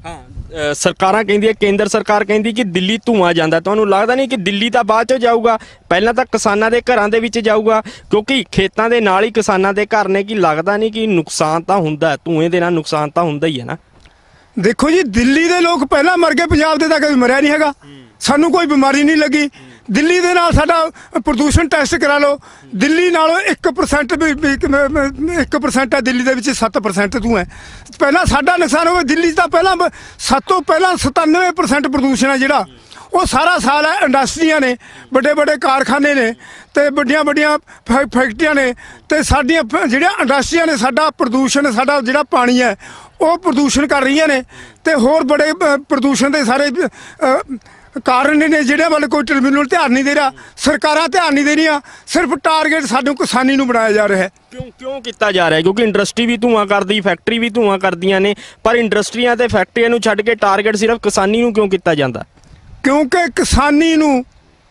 S4: ਹਾਂ, ਸਰਕਾਰਾਂ ਕਹਿੰਦੀਆਂ, ਕੇਂਦਰ ਸਰਕਾਰ ਕਹਿੰਦੀ ਕਿ ਦਿੱਲੀ ਧੂਆਂ ਜਾਂਦਾ। ਤੁਹਾਨੂੰ ਲੱਗਦਾ ਨਹੀਂ ਕਿ ਦਿੱਲੀ ਤਾਂ ਬਾਅਦ 'ਚ ਜਾਊਗਾ, ਪਹਿਲਾਂ ਤਾਂ ਕਿਸਾਨਾਂ ਦੇ ਘਰਾਂ ਦੇ ਵਿੱਚ ਜਾਊਗਾ? ਕਿਉਂਕਿ ਖੇਤਾਂ ਦੇ ਨਾਲ ਹੀ ਕਿਸਾਨਾਂ ਦੇ ਘਰ ਨੇ। ਕੀ ਲੱਗਦਾ ਨਹੀਂ ਕਿ ਨੁਕਸਾਨ ਤਾਂ ਹੁੰਦਾ, ਧੂਏ ਦੇ ਨਾਲ ਨੁਕਸਾਨ ਤਾਂ ਹੁੰਦਾ ਹੀ ਹੈ ਨਾ?
S1: ਦੇਖੋ ਜੀ, ਦਿੱਲੀ ਦੇ ਲੋਕ ਪਹਿਲਾਂ ਮਰ ਗਏ, ਪੰਜਾਬ ਦੇ ਤਾਂ ਕਦੇ ਮਰਿਆ ਨਹੀਂ ਹੈਗਾ। ਸਾਨੂੰ ਕੋਈ ਬਿਮਾਰੀ ਨਹੀਂ ਲੱਗੀ। ਦਿੱਲੀ ਦੇ ਨਾਲ ਸਾਡਾ ਪ੍ਰਦੂਸ਼ਣ ਟੈਸਟ ਕਰਾ ਲਓ, ਦਿੱਲੀ ਨਾਲੋਂ ਇੱਕ ਪਰਸੈਂਟ ਵੀ ਇੱਕ ਪਰਸੈਂਟ ਹੈ, ਦਿੱਲੀ ਦੇ ਵਿੱਚ ਸੱਤ ਪਰਸੈਂਟ ਤੂੰ ਹੈ। ਪਹਿਲਾਂ ਸਾਡਾ ਨੁਕਸਾਨ ਹੋਵੇ, ਦਿੱਲੀ 'ਚ ਤਾਂ ਪਹਿਲਾਂ ਸੱਤ ਤੋਂ ਪਹਿਲਾਂ ਸਤਾਨਵੇਂ ਪਰਸੈਂਟ ਪ੍ਰਦੂਸ਼ਣ ਹੈ ਜਿਹੜਾ ਉਹ ਸਾਰਾ ਸਾਲ ਹੈ। ਇੰਡਸਟਰੀਆਂ ਨੇ, ਵੱਡੇ ਵੱਡੇ ਕਾਰਖਾਨੇ ਨੇ ਤੇ ਵੱਡੀਆਂ ਵੱਡੀਆਂ ਫੈ- ਫੈਕਟਰੀਆਂ ਨੇ ਤੇ ਸਾਡੀਆਂ ਫ- ਜਿਹੜੀਆਂ ਇੰਡਸਟਰੀਆਂ ਨੇ ਸਾਡਾ ਪ੍ਰਦੂਸ਼ਣ, ਸਾਡਾ ਜਿਹੜਾ ਪਾਣੀ ਹੈ ਉਹ ਪ੍ਰਦੂਸ਼ਣ ਕਰ ਰਹੀਆਂ ਨੇ ਤੇ ਹੋਰ ਬੜੇ ਅ, ਪ੍ਰਦੂਸ਼ਣ ਦੇ ਸਾਰੇ ਅ, ਕਾਰਨ ਨੇ ਜਿਹੜੇ ਵੱਲ ਕੋਈ ਟ੍ਰਿਬਿਊਨਲ ਧਿਆਨ ਨਹੀਂ ਦੇ ਰਿਹਾ, ਸਰਕਾਰਾਂ ਧਿਆਨ ਨਹੀਂ ਦੇ ਰਹੀਆਂ। ਸਿਰਫ ਟਾਰਗੇਟ ਸਾਨੂੰ ਕਿਸਾਨੀ ਨੂੰ ਬਣਾਇਆ ਜਾ ਰਿਹਾ ਹੈ।
S4: ਕਿਉਂ ਕਿਉਂ ਕੀਤਾ ਜਾ ਰਿਹਾ ਹੈ? ਕਿਉਂਕਿ ਇੰਡਸਟਰੀ ਵੀ ਧੂੰਆਂ ਕਰਦੀ, ਫੈਕਟਰੀ ਵੀ ਧੂੰਆਂ ਕਰਦੀਆਂ ਨੇ, ਪਰ ਇੰਡਸਟਰੀਆਂ ਤੇ ਫੈਕਟਰੀਆਂ ਨੂੰ ਛੱਡ ਕੇ ਟਾਰਗੇਟ ਸਿਰਫ ਕਿਸਾਨੀ ਨੂੰ ਕਿਉਂ ਕੀਤਾ ਜਾਂਦਾ?
S1: ਕਿਉਂਕਿ ਕਿਸਾਨੀ ਨੂੰ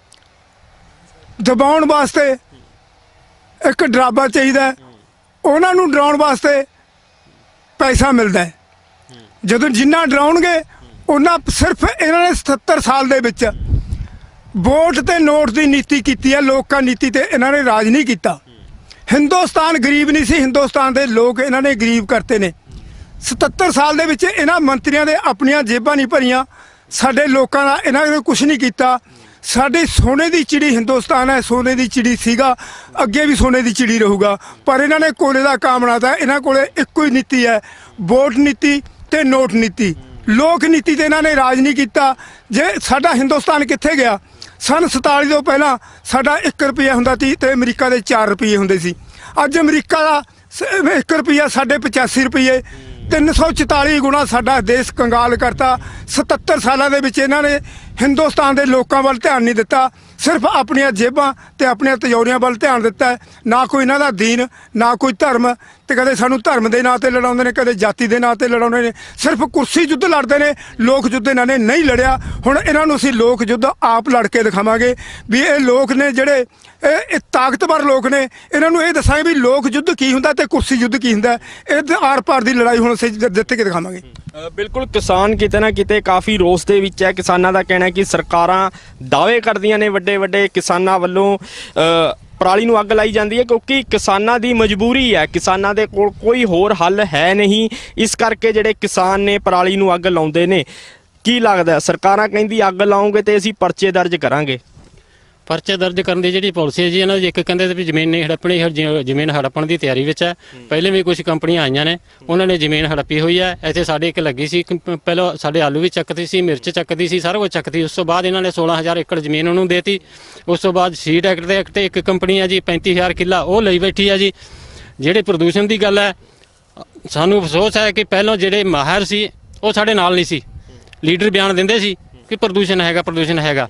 S1: ਦਬਾਉਣ ਵਾਸਤੇ ਇੱਕ ਡਰਾਵਾ ਚਾਹੀਦਾ ਹੈ, ਉਹਨਾਂ ਨੂੰ ਡਰਾਉਣ ਵਾਸਤੇ ਪੈਸਾ ਮਿਲਦਾ ਹੈ। ਜਦੋਂ ਜਿੰਨਾ ਡਰਾਉਣਗੇ ਉਹਨਾਂ ਸਿਰਫ ਇਹਨਾਂ ਨੇ ਸਤੱਤਰ ਸਾਲ ਦੇ ਵਿੱਚ ਵੋਟ ਤੇ ਨੋਟ ਦੀ ਨੀਤੀ ਕੀਤੀ ਹੈ, ਲੋਕਾਂ ਨੀਤੀ ਤੇ ਇਹਨਾਂ ਨੇ ਰਾਜ ਨਹੀਂ ਕੀਤਾ। ਹਿੰਦੁਸਤਾਨ ਗਰੀਬ ਨਹੀਂ ਸੀ, ਹਿੰਦੁਸਤਾਨ ਦੇ ਲੋਕ ਇਹਨਾਂ ਨੇ ਗਰੀਬ ਕਰਤੇ ਨੇ। ਸਤੱਤਰ ਸਾਲ ਦੇ ਵਿੱਚ ਇਹਨਾਂ ਮੰਤਰੀਆਂ ਦੇ ਆਪਣੀਆਂ ਜੇਬਾਂ ਨਹੀਂ ਭਰੀਆਂ, ਸਾਡੇ ਲੋਕਾਂ ਦਾ ਇਹਨਾਂ ਨੇ ਕੁਝ ਨਹੀਂ ਕੀਤਾ। ਸਾਡੀ ਸੋਨੇ ਦੀ ਚਿੜੀ ਹਿੰਦੁਸਤਾਨ ਹੈ, ਸੋਨੇ ਦੀ ਚਿੜੀ ਸੀਗਾ, ਅੱਗੇ ਵੀ ਸੋਨੇ ਦੀ ਚਿੜੀ ਰਹੂਗਾ, ਪਰ ਇਹਨਾਂ ਨੇ ਕੋਲੇ ਦਾ ਕੰਮ ਬਣਾਤਾ। ਇਹਨਾਂ ਕੋਲੇ ਇੱਕੋ ਹੀ ਨੀਤੀ ਹੈ, ਵੋਟ ਨੀਤੀ ਤੇ ਨੋਟ ਨੀਤੀ। ਲੋਕ ਨੀਤੀ ਤੇ ਇਹਨਾਂ ਨੇ ਰਾਜ ਨਹੀਂ ਕੀਤਾ। ਜੇ ਸਾਡਾ ਹਿੰਦੁਸਤਾਨ ਕਿੱਥੇ ਗਿਆ? ਸਨ ਸਤਾਲੀ ਤੋਂ ਪਹਿਲਾਂ ਸਾਡਾ ਇੱਕ ਰੁਪਈਆ ਹੁੰਦਾ ਸੀ ਤੇ ਅਮਰੀਕਾ ਦੇ ਚਾਰ ਰੁਪਈਏ ਹੁੰਦੇ ਸੀ। ਅੱਜ ਅਮਰੀਕਾ ਦਾ ਸ- ਇੱਕ ਰੁਪਈਆ ਸਾਡੇ ਪਚਾਸੀ ਰੁਪਈਏ, ਤਿੰਨ ਸੌ ਚੁਤਾਲੀ ਗੁਣਾ ਸਾਡਾ ਦੇਸ਼ ਕੰਗਾਲ ਕਰਤਾ। ਸਤੱਤਰ ਸਾਲਾਂ ਦੇ ਵਿੱਚ ਇਹਨਾਂ ਨੇ ਹਿੰਦੁਸਤਾਨ ਦੇ ਲੋਕਾਂ ਵੱਲ ਧਿਆਨ ਨਹੀਂ ਦਿੱਤਾ, ਸਿਰਫ ਆਪਣੀਆਂ ਜੇਬਾਂ ਤੇ ਆਪਣੀਆਂ ਤਿਜੋਰੀਆਂ ਵੱਲ ਧਿਆਨ ਦਿੱਤਾ ਹੈ। ਨਾ ਕੋਈ ਇਹਨਾਂ ਦਾ ਦੀਨ, ਨਾ ਕੋਈ ਧਰਮ, ਤੇ ਕਦੇ ਸਾਨੂੰ ਧਰਮ ਦੇ ਨਾਂ ਤੇ ਲੜਾਉਂਦੇ ਨੇ, ਕਦੇ ਜਾਤੀ ਦੇ ਨਾਂ ਤੇ ਲੜਾਉਂਦੇ ਨੇ। ਸਿਰਫ ਕੁਰਸੀ ਯੁੱਧ ਲੜਦੇ ਨੇ, ਲੋਕ ਯੁੱਧ ਇਹਨਾਂ ਨੇ ਨਹੀਂ ਲੜਿਆ। ਹੁਣ ਇਹਨਾਂ ਨੂੰ ਅਸੀਂ ਲੋਕ ਯੁੱਧ ਆਪ ਲੜ ਕੇ ਦਿਖਾਵਾਂਗੇ ਵੀ ਇਹ ਲੋਕ ਨੇ ਜਿਹੜੇ ਇਹ ਇਹ ਤਾਕਤਵਰ ਲੋਕ ਨੇ, ਇਹਨਾਂ ਨੂੰ ਇਹ ਦੱਸਾਂਗੇ ਵੀ ਲੋਕ ਯੁੱਧ ਕੀ ਹੁੰਦਾ ਤੇ ਕੁਰਸੀ ਯੁੱਧ ਕੀ ਹੁੰਦਾ। ਇਹ ਆਰ ਪਾਰ ਦੀ ਲੜਾਈ ਹੁਣ ਅਸੀਂ ਜਿ- ਜਿੱਤ ਕੇ ਦਿਖਾਵਾਂਗੇ।
S4: ਅ, ਬਿਲਕੁਲ ਕਿਸਾਨ ਕਿਤੇ ਨਾ ਕਿਤੇ ਕਾਫੀ ਰੋਸ ਦੇ ਵਿੱਚ ਹੈ। ਕਿਸਾਨਾਂ ਦਾ ਕਹਿਣਾ ਹੈ ਕਿ ਸਰਕਾਰਾਂ ਦਾਅਵੇ ਕਰਦੀਆਂ ਨੇ, ਵੱਡੇ ਵੱਡੇ ਕਿਸਾਨਾਂ ਵੱਲੋਂ ਅ, ਪਰਾਲੀ ਨੂੰ ਅੱਗ ਲਾਈ ਜਾਂਦੀ ਹੈ ਕਿਉਂਕਿ ਕਿਸਾਨਾਂ ਦੀ ਮਜਬੂਰੀ ਹੈ, ਕਿਸਾਨਾਂ ਦੇ ਕੋਲ ਕੋਈ ਹੋਰ ਹੱਲ ਹੈ ਨਹੀਂ। ਇਸ ਕਰਕੇ ਜਿਹੜੇ ਕਿਸਾਨ ਨੇ ਪਰਾਲੀ ਨੂੰ ਅੱਗ ਲਾਉਂਦੇ ਨੇ। ਕੀ ਲੱਗਦਾ, ਸਰਕਾਰਾਂ ਕਹਿੰਦੀ ਅੱਗ ਲਾਉਂਗੇ ਤੇ ਅਸੀਂ ਪਰਚੇ ਦਰਜ ਕਰਾਂਗੇ?
S7: ਪਰਚੇ ਦਰਜ ਕਰਨ ਦੀ ਜਿਹੜੀ ਪਾਲਿਸੀ ਹੈ ਜੀ ਇਹਨਾਂ ਦੀ, ਇੱਕ ਕਹਿੰਦੇ ਵੀ ਜ਼ਮੀਨ ਨਹੀਂ ਹੜੱਪਣੀ, ਹਰ ਜ- ਜ਼ਮੀਨ ਹੜੱਪਣ ਦੀ ਤਿਆਰੀ ਵਿੱਚ ਹੈ। ਪਹਿਲੇ ਵੀ ਕੁਝ ਕੰਪਨੀਆਂ ਆਈਆਂ ਨੇ, ਉਹਨਾਂ ਨੇ ਜ਼ਮੀਨ ਹੜੱਪੀ ਹੋਈ ਹੈ। ਇੱਥੇ ਸਾਡੇ ਇੱਕ ਲੱਗੀ ਸੀ, ਕ- ਪਹਿਲਾਂ ਸਾਡੇ ਆਲੂ ਵੀ ਚੱਕਦੀ ਸੀ, ਮਿਰਚ ਚੱਕਦੀ ਸੀ, ਸਾਰਾ ਕੁਝ ਚੱਕਦੀ। ਉਸ ਤੋਂ ਬਾਅਦ ਇਹਨਾਂ ਨੇ ਸੋਲਾਂ ਹਜ਼ਾਰ ਏਕੜ ਜ਼ਮੀਨ ਉਹਨੂੰ ਦੇਤੀ। ਉਸ ਤੋਂ ਬਾਅਦ ਸੀਡ ਐਕਟ ਦੇ ਐਕਟ ਇੱਕ ਕੰਪਨੀ ਹੈ ਜੀ ਪੈਂਤੀ ਹਜ਼ਾਰ ਕਿੱਲਾ ਉਹ ਲਈ ਬੈਠੀ ਹੈ ਜੀ। ਜਿਹੜੇ ਪ੍ਰਦੂਸ਼ਣ ਦੀ ਗੱਲ ਹੈ, ਸਾਨੂੰ ਅਫਸੋਸ ਹੈ ਕਿ ਪਹਿਲਾਂ ਜਿਹੜੇ ਮਾਹਿਰ ਸੀ ਉਹ ਸਾਡੇ ਨਾਲ ਨਹੀਂ ਸੀ। ਲੀਡਰ ਬਿਆਨ ਦਿੰਦੇ ਸੀ ਕਿ ਪ੍ਰਦੂਸ਼ਣ ਹੈਗਾ, ਪ੍ਰਦੂਸ਼ਣ ਹੈਗਾ।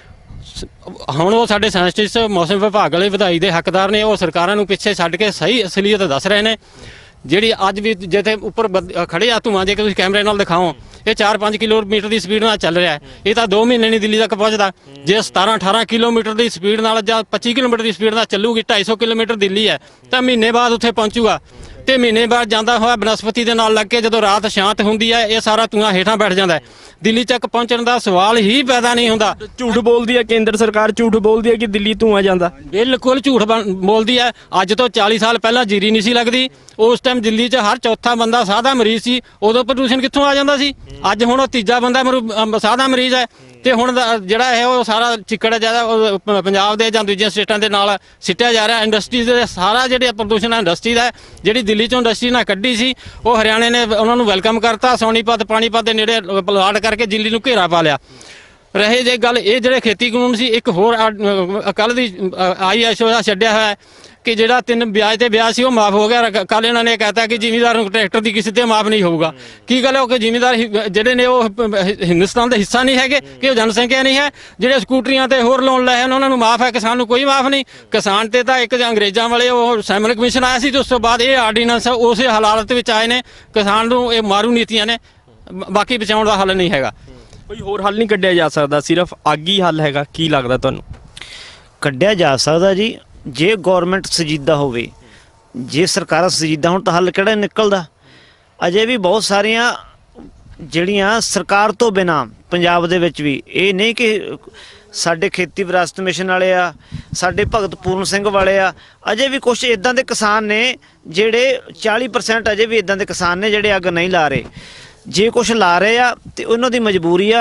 S7: ਹੁਣ ਉਹ ਸਾਡੇ ਸਾਇੰਟਿਸਟ, ਮੌਸਮ ਵਿਭਾਗ ਵਾਲੇ ਵਧਾਈ ਦੇ ਹੱਕਦਾਰ ਨੇ, ਉਹ ਸਰਕਾਰਾਂ ਨੂੰ ਪਿੱਛੇ ਛੱਡ ਕੇ ਸਹੀ ਅਸਲੀਅਤ ਦੱਸ ਰਹੇ ਨੇ। ਜਿਹੜੀ ਅੱਜ ਵੀ ਜਿੱਥੇ ਉੱਪਰ ਬਦ- ਖੜੇ ਆ ਧੂੰਆਂ, ਜੇ ਕਿ ਤੁਸੀਂ ਕੈਮਰੇ ਨਾਲ ਦਿਖਾਓ, ਇਹ ਚਾਰ ਪੰਜ ਕਿਲੋਮੀਟਰ ਦੀ ਸਪੀਡ ਨਾਲ ਚੱਲ ਰਿਹਾ ਹੈ। ਇਹ ਤਾਂ ਦੋ ਮਹੀਨੇ ਨਹੀਂ ਦਿੱਲੀ ਤੱਕ ਪਹੁੰਚਦਾ। ਜੇ ਸਤਾਰਾਂ ਅਠਾਰਾਂ ਕਿਲੋਮੀਟਰ ਦੀ ਸਪੀਡ ਨਾਲ ਜਾਂ ਪੱਚੀ ਕਿਲੋਮੀਟਰ ਦੀ ਸਪੀਡ ਨਾਲ ਚੱਲੂਗੀ, ਢਾਈ ਸੌ ਕਿਲੋਮੀਟਰ ਦਿੱਲੀ ਹੈ, ਤਾਂ ਮਹੀਨੇ ਬਾਅਦ ਉੱਥੇ ਪਹੁੰਚੂਗਾ। ਤੇ ਮਹੀਨੇ ਬਾਅਦ ਜਾਂਦਾ ਹੋਇਆ ਬਨਸਪਤੀ ਦੇ ਨਾਲ ਲੱਗ ਕੇ ਜਦੋਂ ਰਾਤ ਸ਼ਾਂਤ ਹੁੰਦੀ ਹੈ, ਇਹ ਸਾਰਾ ਧੂੰਆਂ ਹੇਠਾਂ ਬੈਠ ਜਾਂਦਾ ਹੈ। ਦਿੱਲੀ ਤੱਕ ਪਹੁੰਚਣ ਦਾ ਸਵਾਲ ਹੀ ਪੈਦਾ ਨਹੀਂ ਹੁੰਦਾ।
S4: ਝੂਠ ਬੋਲਦੀ ਹੈ ਕੇਂਦਰ ਸਰਕਾਰ, ਝੂਠ ਬੋਲਦੀ ਹੈ ਕਿ ਦਿੱਲੀ ਧੂੰਆਂ ਜਾਂਦਾ।
S7: ਬਿਲਕੁਲ ਝੂਠ ਬਣ- ਬੋਲਦੀ ਹੈ। ਅੱਜ ਤੋਂ ਚਾਲੀ ਸਾਲ ਪਹਿਲਾਂ ਜੀਰੀ ਨਹੀਂ ਸੀ ਲੱਗਦੀ। ਉਸ ਟਾਈਮ ਦਿੱਲੀ 'ਚ ਹਰ ਚੌਥਾ ਬੰਦਾ ਸਾਹ ਦਾ ਮਰੀਜ਼ ਸੀ। ਉਦੋਂ ਪ੍ਰਦੂਸ਼ਣ ਕਿੱਥੋਂ ਆ ਜਾਂਦਾ ਸੀ? ਅੱਜ ਹੁਣ ਉਹ ਤੀਜਾ ਬੰਦਾ ਮਰੂ- ਅਮ ਸਾਹ ਦਾ ਮਰੀਜ਼ ਹੈ। ਤੇ ਹੁਣ ਦਾ ਜਿਹੜਾ ਹੈ ਉਹ ਸਾਰਾ ਚਿੱਕੜ ਜਿਆਦਾ ਉਹ ਪੰਜਾਬ ਦੇ ਜਾਂ ਦੂਜੀਆਂ ਸਟੇਟਾਂ ਦੇ ਨਾਲ ਸਿੱਟਿਆ ਜਾ ਰਿਹਾ। ਇੰਡਸਟਰੀ ਦੇ ਸਾਰਾ ਜਿਹੜੇ ਪ੍ਰਦੂਸ਼ਣ ਹੈ ਇੰਡਸਟਰੀ ਦਾ ਹੈ। ਜਿਹੜੀ ਦਿੱਲੀ 'ਚੋਂ ਇੰਡਸਟਰੀ ਨਾਲ ਕੱਢੀ ਸੀ, ਉਹ ਹਰਿਆਣੇ ਨੇ ਉਹਨਾਂ ਨੂੰ ਵੈਲਕਮ ਕਰਤਾ। ਸੋਨੀਪਤ ਪਾਣੀਪਤ ਦੇ ਨੇੜੇ ਪਲਾਟ ਕਰਕੇ ਦਿੱਲੀ ਨੂੰ ਘੇਰਾ ਪਾ ਲਿਆ। ਰਹੇ ਜੇ ਗੱਲ ਇਹ ਜਿਹੜੇ ਖੇਤੀ ਕਾਨੂੰਨ ਸੀ, ਇੱਕ ਹੋਰ ਕੱਲ੍ਹ ਦੀ ਆਈ ਐਸ ਓ ਛੱਡਿਆ ਹੋਇਆ ਕਿ ਜਿਹੜਾ ਤਿੰਨ ਵਿਆਜ ਤੇ ਵਿਆਜ ਸੀ ਉਹ ਮਾਫ ਹੋ ਗਿਆ। ਕੱਲ ਇਹਨਾਂ ਨੇ ਕਹਿਤਾ ਕਿ ਜ਼ਿਮੀਂਦਾਰ ਨੂੰ ਟਰੈਕਟਰ ਦੀ ਕਿਸੇ ਤੇ ਮਾਫ ਨਹੀਂ ਹੋਊਗਾ। ਕੀ ਗੱਲ ਹੈ? ਉਹ ਕਿ ਜ਼ਿਮੀਂਦਾਰ ਜਿਹੜੇ ਨੇ ਉਹ ਹਿੰਦੁਸਤਾਨ ਦਾ ਹਿੱਸਾ ਨਹੀਂ ਹੈਗੇ ਕਿ ਉਹ ਜਨਸੰਖਿਆ ਨਹੀਂ ਹੈ? ਜਿਹੜੇ ਸਕੂਟਰੀਆਂ ਤੇ ਹੋਰ ਲੋਨ ਲਏ ਹਨ ਉਹਨਾਂ ਨੂੰ ਮਾਫ ਹੈ, ਕਿਸਾਨ ਨੂੰ ਕੋਈ ਮਾਫ ਨਹੀਂ। ਕਿਸਾਨ ਤੇ ਤਾਂ ਇੱਕ ਅੰਗਰੇਜ਼ਾਂ ਵਾਲੇ ਉਹ ਸੈਮਨ ਕਮਿਸ਼ਨ ਆਇਆ ਸੀ ਤੇ ਉਸ ਤੋਂ ਬਾਅਦ ਇਹ ਆਰਡੀਨੈਂਸ ਉਸੇ ਹਾਲਾਤ ਵਿੱਚ ਆਏ ਨੇ। ਕਿਸਾਨ ਨੂੰ ਇਹ ਮਾਰੂ ਨੀਤੀਆਂ ਨੇ, ਬਾਕੀ ਬਚਾਉਣ ਦਾ ਹੱਲ ਨਹੀਂ ਹੈਗਾ।
S4: ਕੋਈ ਹੋਰ ਹੱਲ ਨਹੀਂ ਕੱਢਿਆ ਜਾ ਸਕਦਾ, ਸਿਰਫ ਅੱਗ ਹੀ ਹੱਲ ਹੈਗਾ? ਕੀ ਲੱਗਦਾ ਤੁਹਾਨੂੰ?
S2: ਕੱਢਿਆ ਜਾ ਸਕਦਾ ਜੀ, ਜੇ ਗੌਰਮੈਂਟ ਸੰਜੀਦਾ ਹੋਵੇ, ਜੇ ਸਰਕਾਰਾਂ ਸੰਜੀਦਾ ਹੁਣ ਤਾਂ ਹੱਲ ਕਿਹੜਾ ਨਿਕਲਦਾ। ਅਜੇ ਵੀ ਬਹੁਤ ਸਾਰੀਆਂ ਜਿਹੜੀਆਂ ਸਰਕਾਰ ਤੋਂ ਬਿਨਾਂ ਪੰਜਾਬ ਦੇ ਵਿੱਚ ਵੀ, ਇਹ ਨਹੀਂ ਕਿ ਸਾਡੇ ਖੇਤੀ ਵਿਰਾਸਤ ਮਿਸ਼ਨ ਵਾਲੇ ਆ, ਸਾਡੇ ਭਗਤ ਪੂਰਨ ਸਿੰਘ ਵਾਲੇ ਆ, ਅਜੇ ਵੀ ਕੁਝ ਇਦਾਂ ਦੇ ਕਿਸਾਨ ਨੇ ਜਿਹੜੇ ਚਾਲੀ ਪਰਸੈਂਟ ਅਜੇ ਵੀ ਇਦਾਂ ਦੇ ਕਿਸਾਨ ਨੇ ਜਿਹੜੇ ਅੱਗ ਨਹੀਂ ਲਾ ਰਹੇ। ਜੇ ਕੁਝ ਲਾ ਰਹੇ ਆ ਤੇ ਉਹਨਾਂ ਦੀ ਮਜਬੂਰੀ ਆ,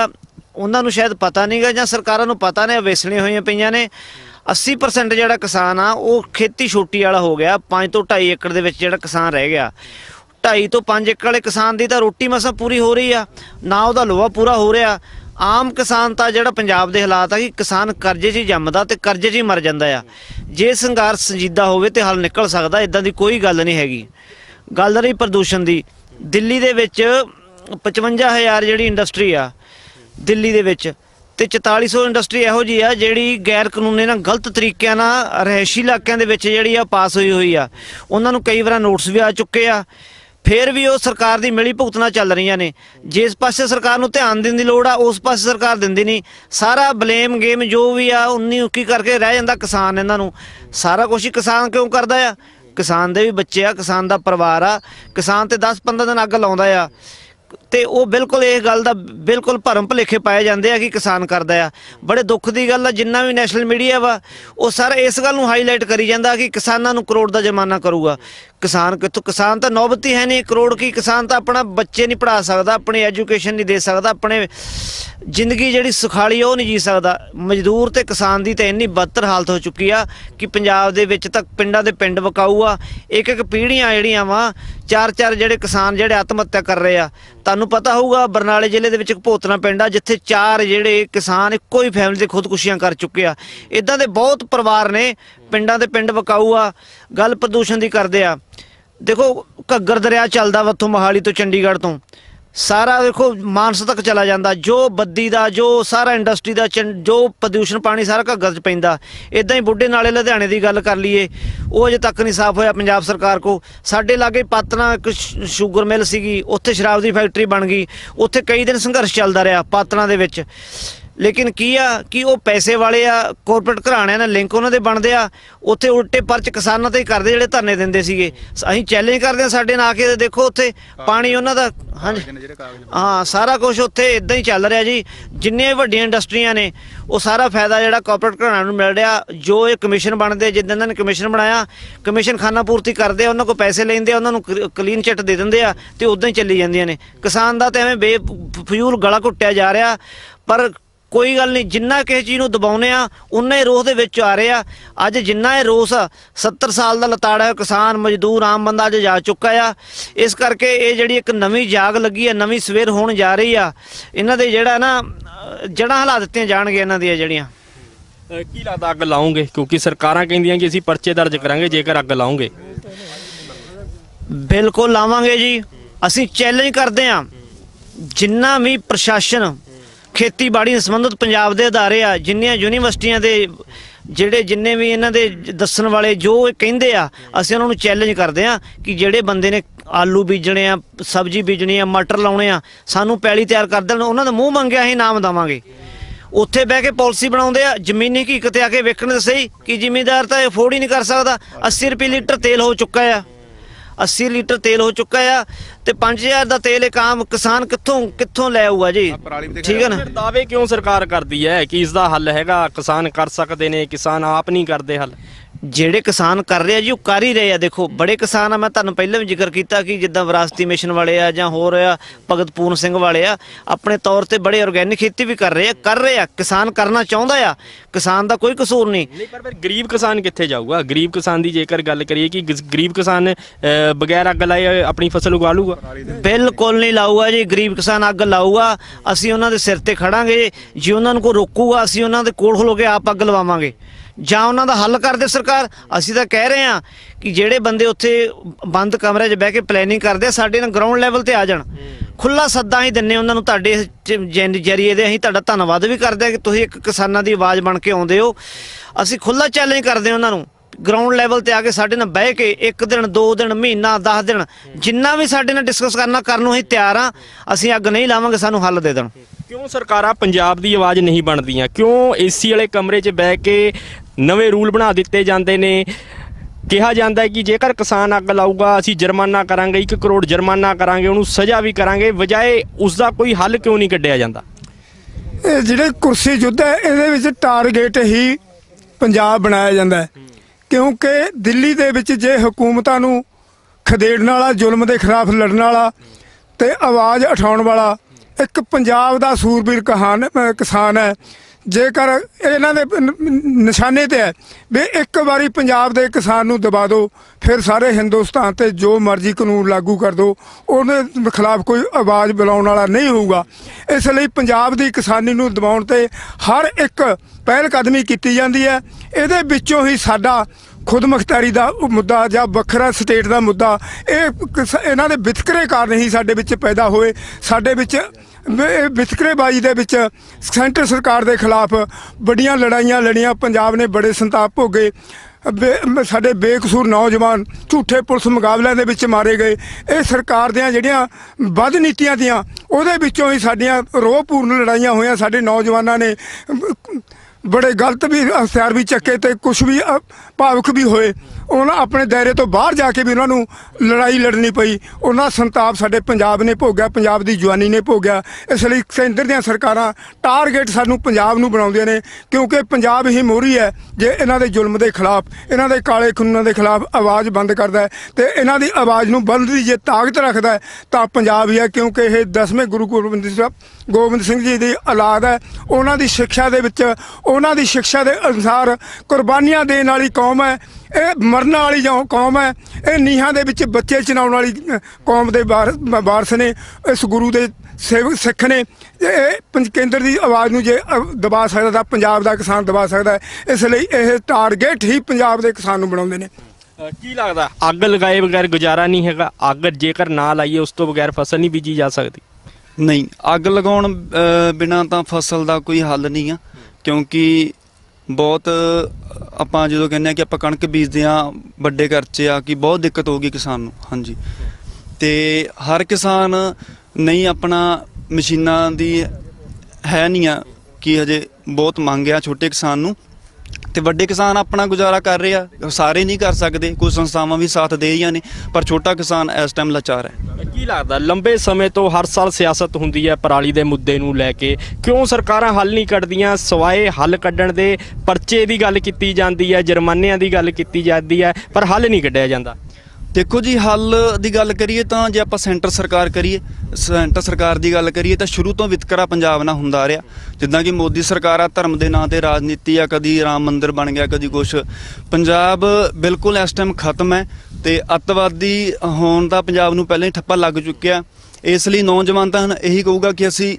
S2: ਉਹਨਾਂ ਨੂੰ ਸ਼ਾਇਦ ਪਤਾ ਨਹੀਂਗਾ ਜਾਂ ਸਰਕਾਰਾਂ ਨੂੰ ਪਤਾ ਨੇ, ਵੇਸਣੀਆਂ ਹੋਈਆਂ ਪਈਆਂ ਨੇ। अस्सी परसेंट ਜਿਹੜਾ ਕਿਸਾਨ ਆ ਉਹ ਖੇਤੀ ਛੋਟੀ ਵਾਲਾ ਹੋ ਗਿਆ। ਪੰਜ ਤੋਂ ਢਾਈ ਏਕੜ ਦੇ ਵਿੱਚ ਜਿਹੜਾ ਕਿਸਾਨ ਰਹਿ ਗਿਆ, ਢਾਈ ਤੋਂ ਪੰਜ ਏਕੜ ਵਾਲੇ ਕਿਸਾਨ ਦੀ ਤਾਂ ਰੋਟੀ ਮਸਾਂ ਪੂਰੀ ਹੋ ਰਹੀ ਆ, ਨਾ ਉਹਦਾ ਲੋਹਾ ਪੂਰਾ ਹੋ ਰਿਹਾ। ਆਮ ਕਿਸਾਨ ਤਾਂ ਜਿਹੜਾ ਪੰਜਾਬ ਦੇ ਹਾਲਾਤ ਆ ਕਿ ਕਿਸਾਨ ਕਰਜ਼ੇ 'ਚ ਹੀ ਜੰਮਦਾ ਤੇ ਕਰਜ਼ੇ 'ਚ ਹੀ ਮਰ ਜਾਂਦਾ ਆ। ਜੇ ਸੰਘਰਸ਼ ਸੰਜੀਦਾ ਹੋਵੇ ਤੇ ਹੱਲ ਨਿਕਲ ਸਕਦਾ, ਇਦਾਂ ਦੀ ਕੋਈ ਗੱਲ ਨਹੀਂ ਹੈਗੀ। ਗੱਲ ਰਹੀ ਪ੍ਰਦੂਸ਼ਣ ਦੀ, ਦਿੱਲੀ ਦੇ ਵਿੱਚ ਪਚਵੰਜਾ ਹਜ਼ਾਰ ਜਿਹੜੀ ਇੰਡਸਟਰੀ ਆ ਦਿੱਲੀ ਦੇ ਵਿੱਚ, ਤੇ ਚੁਤਾਲੀ ਸੌ ਇੰਡਸਟਰੀ ਇਹੋ ਜਿਹੀ ਆ ਜਿਹੜੀ ਗੈਰ ਕਾਨੂੰਨੀ ਨਾਲ ਗਲਤ ਤਰੀਕਿਆਂ ਨਾਲ ਰਿਹਾਇਸ਼ੀ ਇਲਾਕਿਆਂ ਦੇ ਵਿੱਚ ਜਿਹੜੀ ਆ ਪਾਸ ਹੋਈ ਹੋਈ ਆ। ਉਹਨਾਂ ਨੂੰ ਕਈ ਵਾਰ ਨੋਟਿਸ ਵੀ ਆ ਚੁੱਕੇ ਆ, ਫਿਰ ਵੀ ਉਹ ਸਰਕਾਰ ਦੀ ਮਿਲੀ ਭੁਗਤ ਨਾਲ ਚੱਲ ਰਹੀਆਂ ਨੇ। ਜਿਸ ਪਾਸੇ ਸਰਕਾਰ ਨੂੰ ਧਿਆਨ ਦੇਣ ਦੀ ਲੋੜ ਆ ਉਸ ਪਾਸੇ ਸਰਕਾਰ ਦਿੰਦੀ ਨਹੀਂ। ਸਾਰਾ ਬਲੇਮ ਗੇਮ ਜੋ ਵੀ ਆ ਉਨੀ ਉੱਕੀ ਕਰਕੇ ਰਹਿ ਜਾਂਦਾ ਕਿਸਾਨ। ਇਹਨਾਂ ਨੂੰ ਸਾਰਾ ਕੁਛ ਹੀ ਕਿਸਾਨ ਕਿਉਂ ਕਰਦਾ ਆ? ਕਿਸਾਨ ਦੇ ਵੀ ਬੱਚੇ ਆ, ਕਿਸਾਨ ਦਾ ਪਰਿਵਾਰ ਆ। ਕਿਸਾਨ ਤੇ ਦਸ ਪੰਦਰਾਂ ਦਿਨ ਅੱਗ ਲਾਉਂਦਾ ਆ ਤੇ ਉਹ ਬਿਲਕੁਲ ਇਹ ਗੱਲ ਦਾ ਬਿਲਕੁਲ ਭਰਮ ਭੁਲੇਖੇ ਪਾਏ ਜਾਂਦੇ ਆ ਕਿ ਕਿਸਾਨ ਕਰਦਾ ਆ। ਬੜੇ ਦੁੱਖ ਦੀ ਗੱਲ ਆ, ਜਿੰਨਾ ਵੀ ਨੈਸ਼ਨਲ ਮੀਡੀਆ ਵਾ ਉਹ ਸਾਰਾ ਇਸ ਗੱਲ ਨੂੰ ਹਾਈਲਾਈਟ ਕਰੀ ਜਾਂਦਾ ਕਿ ਕਿਸਾਨਾਂ ਨੂੰ ਕਰੋੜ ਦਾ ਜੁਰਮਾਨਾ ਕਰੂਗਾ। ਕਿਸਾਨ ਕਿੱਥੋਂ? ਕਿਸਾਨ ਤਾਂ ਨੌਬਤ ਹੀ ਹੈ ਨਹੀਂ। ਕਰੋੜ ਕੀ ਕਿਸਾਨ ਤਾਂ ਆਪਣਾ ਬੱਚੇ ਨਹੀਂ ਪੜ੍ਹਾ ਸਕਦਾ, ਆਪਣੀ ਐਜੂਕੇਸ਼ਨ ਨਹੀਂ ਦੇ ਸਕਦਾ, ਆਪਣੇ ਜ਼ਿੰਦਗੀ ਜਿਹੜੀ ਸੁਖਾਲੀ ਉਹ ਨਹੀਂ ਜੀ ਸਕਦਾ। ਮਜ਼ਦੂਰ ਤੇ ਕਿਸਾਨ ਦੀ ਤਾਂ ਇੰਨੀ ਬਦਤਰ ਹਾਲਤ ਹੋ ਚੁੱਕੀ ਆ ਕਿ ਪੰਜਾਬ ਦੇ ਵਿੱਚ ਤਾਂ ਪਿੰਡਾਂ ਦੇ ਪਿੰਡ ਵਿਕਾਊ ਆ। ਇੱਕ ਇੱਕ ਪੀੜ੍ਹੀਆਂ ਜਿਹੜੀਆਂ ਵਾ, ਚਾਰ ਚਾਰ ਜਿਹੜੇ ਕਿਸਾਨ ਜਿਹੜੇ ਆਤਮ ਹੱਤਿਆ ਕਰ ਰਹੇ ਆ। ਤੁਹਾਨੂੰ ਪਤਾ ਹੋਊਗਾ ਬਰਨਾਲੇ ਜ਼ਿਲ੍ਹੇ ਦੇ ਵਿੱਚ ਭੋਤਨਾ ਪਿੰਡ ਆ ਜਿੱਥੇ ਚਾਰ ਜਿਹੜੇ ਕਿਸਾਨ ਇੱਕੋ ਹੀ ਫੈਮਿਲੀ ਦੇ ਖੁਦਕੁਸ਼ੀਆਂ ਕਰ ਚੁੱਕੇ ਆ। ਇੱਦਾਂ ਦੇ ਬਹੁਤ ਪਰਿਵਾਰ ਨੇ, ਪਿੰਡਾਂ ਦੇ ਪਿੰਡ ਵਿਕਾਊ ਆ। ਗੱਲ ਪ੍ਰਦੂਸ਼ਣ ਦੀ ਕਰਦੇ ਆ, ਦੇਖੋ ਘੱਗਰ ਦਰਿਆ ਚੱਲਦਾ ਵਾ ਉੱਥੋਂ ਮੋਹਾਲੀ ਤੋਂ ਚੰਡੀਗੜ੍ਹ ਤੋਂ, ਸਾਰਾ ਦੇਖੋ ਮਾਨਸਾ ਤੱਕ ਚਲਾ ਜਾਂਦਾ। ਜੋ ਬੱਦੀ ਦਾ, ਜੋ ਸਾਰਾ ਇੰਡਸਟਰੀ ਦਾ ਜੋ ਪ੍ਰਦੂਸ਼ਣ ਪਾਣੀ ਸਾਰਾ ਘੱਗਰ 'ਚ ਪੈਂਦਾ। ਇੱਦਾਂ ਹੀ ਬੁੱਢੇ ਨਾਲੇ ਲੁਧਿਆਣੇ ਦੀ ਗੱਲ ਕਰ ਲਈਏ, ਉਹ ਅਜੇ ਤੱਕ ਨਹੀਂ ਸਾਫ਼ ਹੋਇਆ ਪੰਜਾਬ ਸਰਕਾਰ ਕੋ। ਸਾਡੇ ਲਾਗੇ ਪਾਤਨਾ ਇੱਕ ਸ਼ੂਗਰ ਮਿਲ ਸੀਗੀ, ਉੱਥੇ ਸ਼ਰਾਬ ਦੀ ਫੈਕਟਰੀ ਬਣ ਗਈ। ਉੱਥੇ ਕਈ ਦਿਨ ਸੰਘਰਸ਼ ਚੱਲਦਾ ਰਿਹਾ ਪਾਤਨਾ ਦੇ ਵਿੱਚ। ਲੇਕਿਨ ਕੀ ਆ ਕਿ ਉਹ ਪੈਸੇ ਵਾਲੇ ਆ, ਕਾਰਪੋਰੇਟ ਘਰਾਣਿਆਂ ਨਾਲ ਲਿੰਕ ਉਹਨਾਂ ਦੇ ਬਣਦੇ ਆ। ਉੱਥੇ ਉਲਟੇ ਪਰਚ ਕਿਸਾਨਾਂ ਤੇ ਹੀ ਕਰਦੇ ਜਿਹੜੇ ਧਰਨੇ ਦਿੰਦੇ ਸੀਗੇ। ਅਸੀਂ ਚੈਲੰਜ ਕਰਦੇ ਹਾਂ ਸਾਡੇ ਨਾਲ ਆ ਕੇ ਦੇਖੋ ਉੱਥੇ ਪਾਣੀ ਉਹਨਾਂ ਦਾ। ਹਾਂਜੀ ਹਾਂ, ਸਾਰਾ ਕੁਝ ਉੱਥੇ ਇਦਾਂ ਹੀ ਚੱਲ ਰਿਹਾ ਜੀ। ਜਿੰਨੀਆਂ ਵੱਡੀਆਂ ਇੰਡਸਟਰੀਆਂ ਨੇ ਉਹ ਸਾਰਾ ਫਾਇਦਾ ਜਿਹੜਾ ਕਾਰਪੋਰੇਟ ਘਰਾਣਿਆਂ ਨੂੰ ਮਿਲ ਰਿਹਾ। ਜੋ ਇਹ ਕਮਿਸ਼ਨ ਬਣਦੇ, ਜਿੱਦਾਂ ਇਹਨਾਂ ਨੇ ਕਮਿਸ਼ਨ ਬਣਾਇਆ, ਕਮਿਸ਼ਨ ਖਾਨਾ ਪੂਰਤੀ ਕਰਦੇ ਆ, ਉਹਨਾਂ ਕੋਲ ਪੈਸੇ ਲੈਂਦੇ ਆ, ਉਹਨਾਂ ਨੂੰ ਕਲੀਨ ਚਿੱਟ ਦੇ ਦਿੰਦੇ ਆ ਤੇ ਉੱਦਾਂ ਹੀ ਚੱਲੀ ਜਾਂਦੀਆਂ ਨੇ। ਕਿਸਾਨ ਦਾ ਤਾਂ ਐਵੇਂ ਬੇਫਜ਼ੂਲ ਗਲਾ ਘੁੱਟਿਆ ਜਾ ਰਿਹਾ। ਪਰ ਕੋਈ ਗੱਲ ਨਹੀਂ, ਜਿੰਨਾ ਕਿਸੇ ਚੀਜ਼ ਨੂੰ ਦਬਾਉਂਦੇ ਆ ਉਨਾ ਹੀ ਰੋਸ ਦੇ ਵਿੱਚ ਆ ਰਹੇ ਆ। ਅੱਜ ਜਿੰਨਾ ਇਹ ਰੋਸ ਸੱਤਰ ਸਾਲ ਦਾ ਲਤਾੜਾ ਕਿਸਾਨ ਮਜ਼ਦੂਰ ਆਮ ਬੰਦਾ ਅੱਜ ਜਾ ਚੁੱਕਾ ਆ। ਇਸ ਕਰਕੇ ਇਹ ਜਿਹੜੀ ਇੱਕ ਨਵੀਂ ਜਾਗ ਲੱਗੀ ਆ, ਨਵੀਂ ਸਵੇਰ ਹੋਣ ਜਾ ਰਹੀ ਆ। ਇਹਨਾਂ ਦੇ ਜਿਹੜਾ ਨਾ ਜੜ੍ਹਾਂ ਹਿਲਾ ਦਿੱਤੀਆਂ ਜਾਣਗੀਆਂ ਇਹਨਾਂ ਦੀਆਂ ਜਿਹੜੀਆਂ।
S4: ਕੀ ਲੱਗਦਾ ਅੱਗ ਲਾਉਂਗੇ? ਕਿਉਂਕਿ ਸਰਕਾਰਾਂ ਕਹਿੰਦੀਆਂ ਕਿ ਅਸੀਂ ਪਰਚੇ ਦਰਜ ਕਰਾਂਗੇ ਜੇਕਰ ਅੱਗ ਲਾਉਂਗੇ।
S2: ਬਿਲਕੁਲ ਲਾਵਾਂਗੇ ਜੀ। ਅਸੀਂ ਚੈਲੰਜ ਕਰਦੇ ਹਾਂ ਜਿੰਨਾ ਵੀ ਪ੍ਰਸ਼ਾਸਨ, ਖੇਤੀਬਾੜੀ ਨਾਲ ਸੰਬੰਧਿਤ ਪੰਜਾਬ ਦੇ ਅਦਾਰੇ ਆ, ਜਿੰਨੀਆਂ ਯੂਨੀਵਰਸਿਟੀਆਂ ਦੇ ਜਿਹੜੇ ਜਿੰਨੇ ਵੀ ਇਹਨਾਂ ਦੇ ਦੱਸਣ ਵਾਲੇ ਜੋ ਇਹ ਕਹਿੰਦੇ ਆ, ਅਸੀਂ ਉਹਨਾਂ ਨੂੰ ਚੈਲੰਜ ਕਰਦੇ ਆ ਕਿ ਜਿਹੜੇ ਬੰਦੇ ਨੇ ਆਲੂ ਬੀਜਣੇ ਆ, ਸਬਜ਼ੀ ਬੀਜਣੀ ਆ, ਮਟਰ ਲਾਉਣੇ ਆ, ਸਾਨੂੰ ਪੈਲੀ ਤਿਆਰ ਕਰ ਦੇਣ। ਉਹਨਾਂ ਦਾ ਮੂੰਹ ਮੰਗਿਆ ਅਸੀਂ ਨਾਮ ਦੇਵਾਂਗੇ। ਉੱਥੇ ਬਹਿ ਕੇ ਪਾਲਿਸੀ ਬਣਾਉਂਦੇ ਆ, ਜ਼ਮੀਨੀ ਹਕੀਕਤ ਆ ਕੇ ਵੇਖਣ ਤਾਂ ਸਹੀ ਕਿ ਜ਼ਿਮੀਂਦਾਰ ਤਾਂ ਅਫੋਰਡ ਹੀ ਨਹੀਂ ਕਰ ਸਕਦਾ। ਅੱਸੀ ਰੁਪਏ ਲੀਟਰ ਤੇਲ ਹੋ ਚੁੱਕਾ ਆ, अस्सी ਲੀਟਰ ਤੇਲ ਹੋ ਚੁੱਕਾ ਆ ਤੇ ਪੰਜ ਹਜ਼ਾਰ ਦਾ ਤੇਲ ਇੱਕ ਆਮ ਕਿਸਾਨ ਕਿੱਥੋਂ ਕਿੱਥੋਂ ਲੈ ਆਊਗਾ ਜੀ? ਠੀਕ ਹੈ ਨਾ।
S4: ਦਾਅਵੇ ਕਿਉਂ ਸਰਕਾਰ ਕਰਦੀ ਹੈ ਕਿ ਇਸ ਦਾ ਹੱਲ ਹੈਗਾ, ਕਿਸਾਨ ਕਰ ਸਕਦੇ ਨੇ, ਕਿਸਾਨ ਆਪ ਨਹੀਂ ਕਰਦੇ ਹੱਲ?
S2: ਜਿਹੜੇ ਕਿਸਾਨ ਕਰ ਰਹੇ ਆ ਜੀ ਉਹ ਕਰ ਹੀ ਰਹੇ ਆ। ਦੇਖੋ ਬੜੇ ਕਿਸਾਨ ਆ, ਮੈਂ ਤੁਹਾਨੂੰ ਪਹਿਲਾਂ ਵੀ ਜ਼ਿਕਰ ਕੀਤਾ ਕਿ ਜਿੱਦਾਂ ਵਿਰਾਸਤੀ ਮਿਸ਼ਨ ਵਾਲੇ ਆ ਜਾਂ ਹੋਰ ਆ, ਭਗਤ ਪੂਰਨ ਸਿੰਘ ਵਾਲੇ ਆ, ਆਪਣੇ ਤੌਰ ਤੇ ਬੜੇ ਆਰਗੈਨਿਕ ਖੇਤੀ ਵੀ ਕਰ ਰਹੇ ਆ ਕਰ ਰਹੇ ਆ ਕਿਸਾਨ ਕਰਨਾ ਚਾਹੁੰਦਾ ਆ, ਕਿਸਾਨ ਦਾ ਕੋਈ ਕਸੂਰ ਨਹੀਂ।
S4: ਨਹੀਂ ਪਰ ਫਿਰ ਗਰੀਬ ਕਿਸਾਨ ਕਿੱਥੇ ਜਾਊਗਾ? ਗਰੀਬ ਕਿਸਾਨ ਦੀ ਜੇਕਰ ਗੱਲ ਕਰੀਏ ਕਿ ਗਰੀਬ ਕਿਸਾਨ ਬਗੈਰ ਅੱਗ ਲਾਏ ਆਪਣੀ ਫਸਲ ਉਗਾ ਲੂਗਾ?
S2: ਬਿਲਕੁਲ ਨਹੀਂ ਲਾਊਗਾ ਜੀ। ਗਰੀਬ ਕਿਸਾਨ ਅੱਗ ਲਾਊਗਾ, ਅਸੀਂ ਉਹਨਾਂ ਦੇ ਸਿਰ ਤੇ ਖੜਾਂਗੇ। ਜੇ ਉਹਨਾਂ ਨੂੰ ਕੋਈ ਰੋਕੂਗਾ ਅਸੀਂ ਉਹਨਾਂ ਦੇ ਕੋਲ ਖਲੋ ਕੇ ਆਪ ਅੱਗ ਲਵਾਵਾਂਗੇ ਜਾਂ ਉਹਨਾਂ ਦਾ ਹੱਲ ਕਰਦੇ ਸਰਕਾਰ। ਅਸੀਂ ਤਾਂ ਕਹਿ ਰਹੇ ਹਾਂ ਕਿ ਜਿਹੜੇ ਬੰਦੇ ਉੱਥੇ ਬੰਦ ਕਮਰੇ 'ਚ ਬਹਿ ਕੇ ਪਲੈਨਿੰਗ ਕਰਦੇ ਆ, ਸਾਡੇ ਨਾਲ ਗਰਾਊਂਡ ਲੈਵਲ ਤੇ ਆ ਜਾਣ। ਖੁੱਲਾ ਸੱਦਾ ਹੀ ਦਿੰਨੇ ਉਹਨਾਂ ਨੂੰ, ਤੁਹਾਡੇ ਜਰੀਏ ਦੇ ਅਸੀਂ ਤੁਹਾਡਾ ਧੰਨਵਾਦ ਵੀ ਕਰਦੇ ਹਾਂ ਕਿ ਤੁਸੀਂ ਇੱਕ ਕਿਸਾਨਾਂ ਦੀ ਆਵਾਜ਼ ਬਣ ਕੇ ਆਉਂਦੇ ਹੋ। ਅਸੀਂ ਖੁੱਲਾ ਚੈਲੰਜ ਕਰਦੇ ਉਹਨਾਂ ਨੂੰ, ਗਰਾਊਂਡ ਲੈਵਲ ਤੇ ਆ ਕੇ ਸਾਡੇ ਨਾਲ ਬਹਿ ਕੇ ਇੱਕ ਦਿਨ, ਦੋ ਦਿਨ, ਮਹੀਨਾ, ਦਸ ਦਿਨ, ਜਿੰਨਾ ਵੀ ਸਾਡੇ ਨਾਲ ਡਿਸਕਸ ਕਰਨਾ ਕਰਨ ਨੂੰ ਅਸੀਂ ਤਿਆਰ ਹਾਂ। ਅਸੀਂ ਅੱਗ ਨਹੀਂ ਲਾਵਾਂਗੇ, ਸਾਨੂੰ ਹੱਲ ਦੇ ਦੇਣ।
S4: ਕਿਉਂ ਸਰਕਾਰਾਂ ਪੰਜਾਬ ਦੀ ਆਵਾਜ਼ ਨਹੀਂ ਬਣਦੀਆਂ? ਕਿਉਂ ਏਸੀ ਵਾਲੇ ਕਮਰੇ 'ਚ ਬਹਿ ਕੇ ਨਵੇਂ ਰੂਲ ਬਣਾ ਦਿੱਤੇ ਜਾਂਦੇ ਨੇ? ਕਿਹਾ ਜਾਂਦਾ ਹੈ ਕਿ ਜੇਕਰ ਕਿਸਾਨ ਅੱਗ ਲਾਊਗਾ ਅਸੀਂ ਜੁਰਮਾਨਾ ਕਰਾਂਗੇ, ਇੱਕ ਕਰੋੜ ਜੁਰਮਾਨਾ ਕਰਾਂਗੇ, ਉਹਨੂੰ ਸਜ਼ਾ ਵੀ ਕਰਾਂਗੇ, ਬਜਾਏ ਉਸ ਦਾ ਕੋਈ ਹੱਲ ਕਿਉਂ ਨਹੀਂ ਕੱਢਿਆ ਜਾਂਦਾ?
S1: ਇਹ ਜਿਹੜੇ ਕੁਰਸੀ ਯੁੱਧ ਹੈ ਇਹਦੇ ਵਿੱਚ ਟਾਰਗੇਟ ਹੀ ਪੰਜਾਬ ਬਣਾਇਆ ਜਾਂਦਾ ਹੈ, ਕਿਉਂਕਿ ਦਿੱਲੀ ਦੇ ਵਿੱਚ ਜੇ ਹਕੂਮਤਾਂ ਨੂੰ ਖਦੇੜਨ ਵਾਲਾ, ਜ਼ੁਲਮ ਦੇ ਖਿਲਾਫ ਲੜਨ ਵਾਲਾ ਤੇ ਆਵਾਜ਼ ਉਠਾਉਣ ਵਾਲਾ ਇੱਕ ਪੰਜਾਬ ਦਾ ਸੂਰਬੀਰ ਕਹਾਨ ਅ, ਕਿਸਾਨ ਹੈ। ਜੇਕਰ ਇਹਨਾਂ ਦੇ ਨ- ਨਿਸ਼ਾਨੇ ਤੇ ਹੈ ਵੀ ਇੱਕ ਵਾਰੀ ਪੰਜਾਬ ਦੇ ਕਿਸਾਨ ਨੂੰ ਦਬਾ ਦਿਓ, ਫਿਰ ਸਾਰੇ ਹਿੰਦੁਸਤਾਨ ਤੇ ਜੋ ਮਰਜ਼ੀ ਕਾਨੂੰਨ ਲਾਗੂ ਕਰ ਦਿਓ, ਉਹਦੇ ਖਿਲਾਫ ਕੋਈ ਆਵਾਜ਼ ਬੁਲਾਉਣ ਵਾਲਾ ਨਹੀਂ ਹੋਊਗਾ। ਇਸ ਲਈ ਪੰਜਾਬ ਦੀ ਕਿਸਾਨੀ ਨੂੰ ਦਬਾਉਣ ਤੇ ਹਰ ਇੱਕ ਪਹਿਲ ਕਦਮੀ ਕੀਤੀ ਜਾਂਦੀ ਹੈ। ਇਹਦੇ ਵਿੱਚੋਂ ਹੀ ਸਾਡਾ ਖੁਦਮੁਖਤਾਰੀ ਦਾ ਮੁੱਦਾ ਜਾਂ ਵੱਖਰਾ ਸਟੇਟ ਦਾ ਮੁੱਦਾ, ਇਹ ਕਿਸ- ਇਹਨਾਂ ਦੇ ਵਿਤਕਰੇ ਕਾਰਨ ਹੀ ਸਾਡੇ ਵਿੱਚ ਪੈਦਾ ਹੋਏ। ਸਾਡੇ ਵਿੱਚ ਇਹ ਵਿਤਕਰੇਬਾਜ਼ੀ ਦੇ ਵਿੱਚ ਸੈਂਟਰ ਸਰਕਾਰ ਦੇ ਖਿਲਾਫ ਵੱਡੀਆਂ ਲੜਾਈਆਂ ਲੜੀਆਂ, ਪੰਜਾਬ ਨੇ ਬੜੇ ਸੰਤਾਪ ਭੋਗੇ। ਬੇ- ਸਾਡੇ ਬੇਕਸੂਰ ਨੌਜਵਾਨ ਝੂਠੇ ਪੁਲਿਸ ਮੁਕਾਬਲਿਆਂ ਦੇ ਵਿੱਚ ਮਾਰੇ ਗਏ। ਇਹ ਸਰਕਾਰ ਦੀਆਂ ਜਿਹੜੀਆਂ ਵੱਧ ਨੀਤੀਆਂ ਦੀਆਂ ਉਹਦੇ ਵਿੱਚੋਂ ਹੀ ਸਾਡੀਆਂ ਰੋਹਪੂਰਨ ਲੜਾਈਆਂ ਹੋਈਆਂ। ਸਾਡੇ ਨੌਜਵਾਨਾਂ ਨੇ ਬੜੇ ਗਲਤ ਵੀ ਹਥਿਆਰ ਵੀ ਚੱਕੇ ਤੇ ਕੁਝ ਵੀ ਅ, ਭਾਵੁਕ ਵੀ ਹੋਏ। ਉਹਨਾਂ ਆਪਣੇ ਦਾਇਰੇ ਤੋਂ ਬਾਹਰ ਜਾ ਕੇ ਵੀ ਉਹਨਾਂ ਨੂੰ ਲੜਾਈ ਲੜਨੀ ਪਈ। ਉਹਨਾਂ ਸੰਤਾਪ ਸਾਡੇ ਪੰਜਾਬ ਨੇ ਭੋਗਿਆ, ਪੰਜਾਬ ਦੀ ਜਵਾਨੀ ਨੇ ਭੋਗਿਆ। ਇਸ ਲਈ ਕੇਂਦਰ ਦੀਆਂ ਸਰਕਾਰਾਂ ਟਾਰਗੇਟ ਸਾਨੂੰ ਪੰਜਾਬ ਨੂੰ ਬਣਾਉਂਦੀਆਂ ਨੇ, ਕਿਉਂਕਿ ਪੰਜਾਬ ਹੀ ਮੋਹਰੀ ਹੈ। ਜੇ ਇਹਨਾਂ ਦੇ ਜ਼ੁਲਮ ਦੇ ਖਿਲਾਫ, ਇਹਨਾਂ ਦੇ ਕਾਲੇ ਕਾਨੂੰਨਾਂ ਦੇ ਖਿਲਾਫ ਆਵਾਜ਼ ਬੰਦ ਕਰਦਾ ਹੈ ਤੇ ਇਹਨਾਂ ਦੀ ਆਵਾਜ਼ ਨੂੰ ਬੰਦ ਦੀ ਜੇ ਤਾਕਤ ਰੱਖਦਾ ਹੈ ਤਾਂ ਪੰਜਾਬ ਹੀ ਹੈ, ਕਿਉਂਕਿ ਇਹ ਦਸਵੇਂ ਗੁਰੂ ਗੋਬਿੰਦ ਸਾਹਿਬ ਗੋਬਿੰਦ ਸਿੰਘ ਜੀ ਦੀ ਔਲਾਦ ਹੈ। ਉਹਨਾਂ ਦੀ ਸਿੱਖਿਆ ਦੇ ਵਿੱਚ, ਉਹਨਾਂ ਦੀ ਸਿੱਖਿਆ ਦੇ ਅਨੁਸਾਰ ਕੁਰਬਾਨੀਆਂ ਦੇਣ ਵਾਲੀ ਕੌਮ ਹੈ। ਇਹ ਮਰਨ ਵਾਲੀ ਜੋ ਕੌਮ ਹੈ, ਇਹ ਨੀਹਾਂ ਦੇ ਵਿੱਚ ਬੱਚੇ ਚਿਣਾਉਣ ਵਾਲੀ ਅ, ਕੌਮ ਦੇ ਵਾਰ- ਵਾਰਸ ਨੇ। ਇਸ ਗੁਰੂ ਦੇ ਸੇਵਕ ਸਿੱਖ ਨੇ। ਇਹ ਪੰਜ ਕੇਂਦਰ ਦੀ ਆਵਾਜ਼ ਨੂੰ ਜੇ ਅ, ਦਬਾ ਸਕਦਾ ਤਾਂ ਪੰਜਾਬ ਦਾ ਕਿਸਾਨ ਦਬਾ ਸਕਦਾ ਹੈ। ਇਸ ਲਈ ਇਹ ਟਾਰਗੇਟ ਹੀ ਪੰਜਾਬ ਦੇ ਕਿਸਾਨ ਨੂੰ ਬਣਾਉਂਦੇ ਨੇ।
S4: ਅ, ਕੀ ਲੱਗਦਾ ਅੱਗ ਲਗਾਏ ਬਗੈਰ ਗੁਜ਼ਾਰਾ ਨਹੀਂ ਹੈਗਾ? ਅੱਗ ਜੇਕਰ ਨਾ ਲਾਈਏ ਉਸ ਤੋਂ ਬਗੈਰ ਫਸਲ ਨਹੀਂ ਬੀਜੀ ਜਾ ਸਕਦੀ?
S3: ਨਹੀਂ, ਅੱਗ ਲਗਾਉਣ ਅ, ਬਿਨਾਂ ਤਾਂ ਫਸਲ ਦਾ ਕੋਈ ਹੱਲ ਨਹੀਂ ਆ, ਕਿਉਂਕਿ ਬਹੁਤ ਆਪਾਂ ਜਦੋਂ ਕਹਿੰਦੇ ਆ ਕਿ ਆਪਾਂ ਕਣਕ ਬੀਜਦੇ ਆ ਵੱਡੇ ਖਰਚੇ ਆ ਕਿ ਬਹੁਤ ਦਿੱਕਤ ਹੋਊਗੀ ਕਿਸਾਨ ਨੂੰ। ਹਾਂਜੀ, ਤੇ ਹਰ ਕਿਸਾਨ ਨਹੀਂ ਆਪਣਾ ਮਸ਼ੀਨਾਂ ਦੀ ਹੈ ਨਹੀਂ ਆ ਕਿ ਹਜੇ ਬਹੁਤ ਮੰਗ ਆ ਛੋਟੇ ਕਿਸਾਨ ਨੂੰ, ਤੇ ਵੱਡੇ ਕਿਸਾਨ ਆਪਣਾ ਗੁਜ਼ਾਰਾ ਕਰ ਰਹੇ ਆ। ਸਾਰੇ ਨਹੀਂ ਕਰ ਸਕਦੇ, ਕੁਝ ਸੰਸਥਾਵਾਂ ਵੀ ਸਾਥ ਦੇ ਰਹੀਆਂ ਨੇ, ਪਰ ਛੋਟਾ ਕਿਸਾਨ ਇਸ ਟਾਈਮ ਲਾਚਾਰ ਹੈ।
S4: ਕੀ ਲੱਗਦਾ ਲੰਬੇ ਸਮੇਂ ਤੋਂ ਹਰ ਸਾਲ ਸਿਆਸਤ ਹੁੰਦੀ ਹੈ ਪਰਾਲੀ ਦੇ ਮੁੱਦੇ ਨੂੰ ਲੈ ਕੇ, ਕਿਉਂ ਸਰਕਾਰਾਂ ਹੱਲ ਨਹੀਂ ਕੱਢਦੀਆਂ? ਸਵਾਏ ਹੱਲ ਕੱਢਣ ਦੇ ਪਰਚੇ ਦੀ ਗੱਲ ਕੀਤੀ ਜਾਂਦੀ ਹੈ, ਜੁਰਮਾਨਿਆਂ ਦੀ ਗੱਲ ਕੀਤੀ ਜਾਂਦੀ ਹੈ, ਪਰ ਹੱਲ ਨਹੀਂ ਕੱਢਿਆ ਜਾਂਦਾ।
S3: ਦੇਖੋ ਜੀ, ਹੱਲ ਦੀ ਗੱਲ ਕਰੀਏ ਤਾਂ ਜੇ ਆਪਾਂ ਸੈਂਟਰ ਸਰਕਾਰ ਕਰੀਏ ਸੈਂਟਰ ਸਰਕਾਰ ਦੀ ਗੱਲ ਕਰੀਏ ਤਾਂ ਸ਼ੁਰੂ ਤੋਂ ਵਿਤਕਰਾ ਪੰਜਾਬ ਨਾਲ ਹੁੰਦਾ ਆ ਰਿਹਾ। ਜਿੱਦਾਂ ਕਿ ਮੋਦੀ ਸਰਕਾਰ ਆ, ਧਰਮ ਦੇ ਨਾਂ ਤੇ ਰਾਜਨੀਤੀ ਆ, ਕਦੀ ਰਾਮ ਮੰਦਿਰ ਬਣ ਗਿਆ, ਕਦੀ ਕੁਛ। ਪੰਜਾਬ ਬਿਲਕੁਲ ਇਸ ਟਾਈਮ ਖਤਮ ਹੈ ਤੇ ਅੱਤਵਾਦੀ ਹੋਣ ਦਾ ਪੰਜਾਬ ਨੂੰ ਪਹਿਲਾਂ ਹੀ ਠੱਪਾ ਲੱਗ ਚੁੱਕਿਆ। ਇਸ ਲਈ ਨੌਜਵਾਨ ਤਾਂ ਇਹੀ ਕਹੂਗਾ ਕਿ ਅਸੀਂ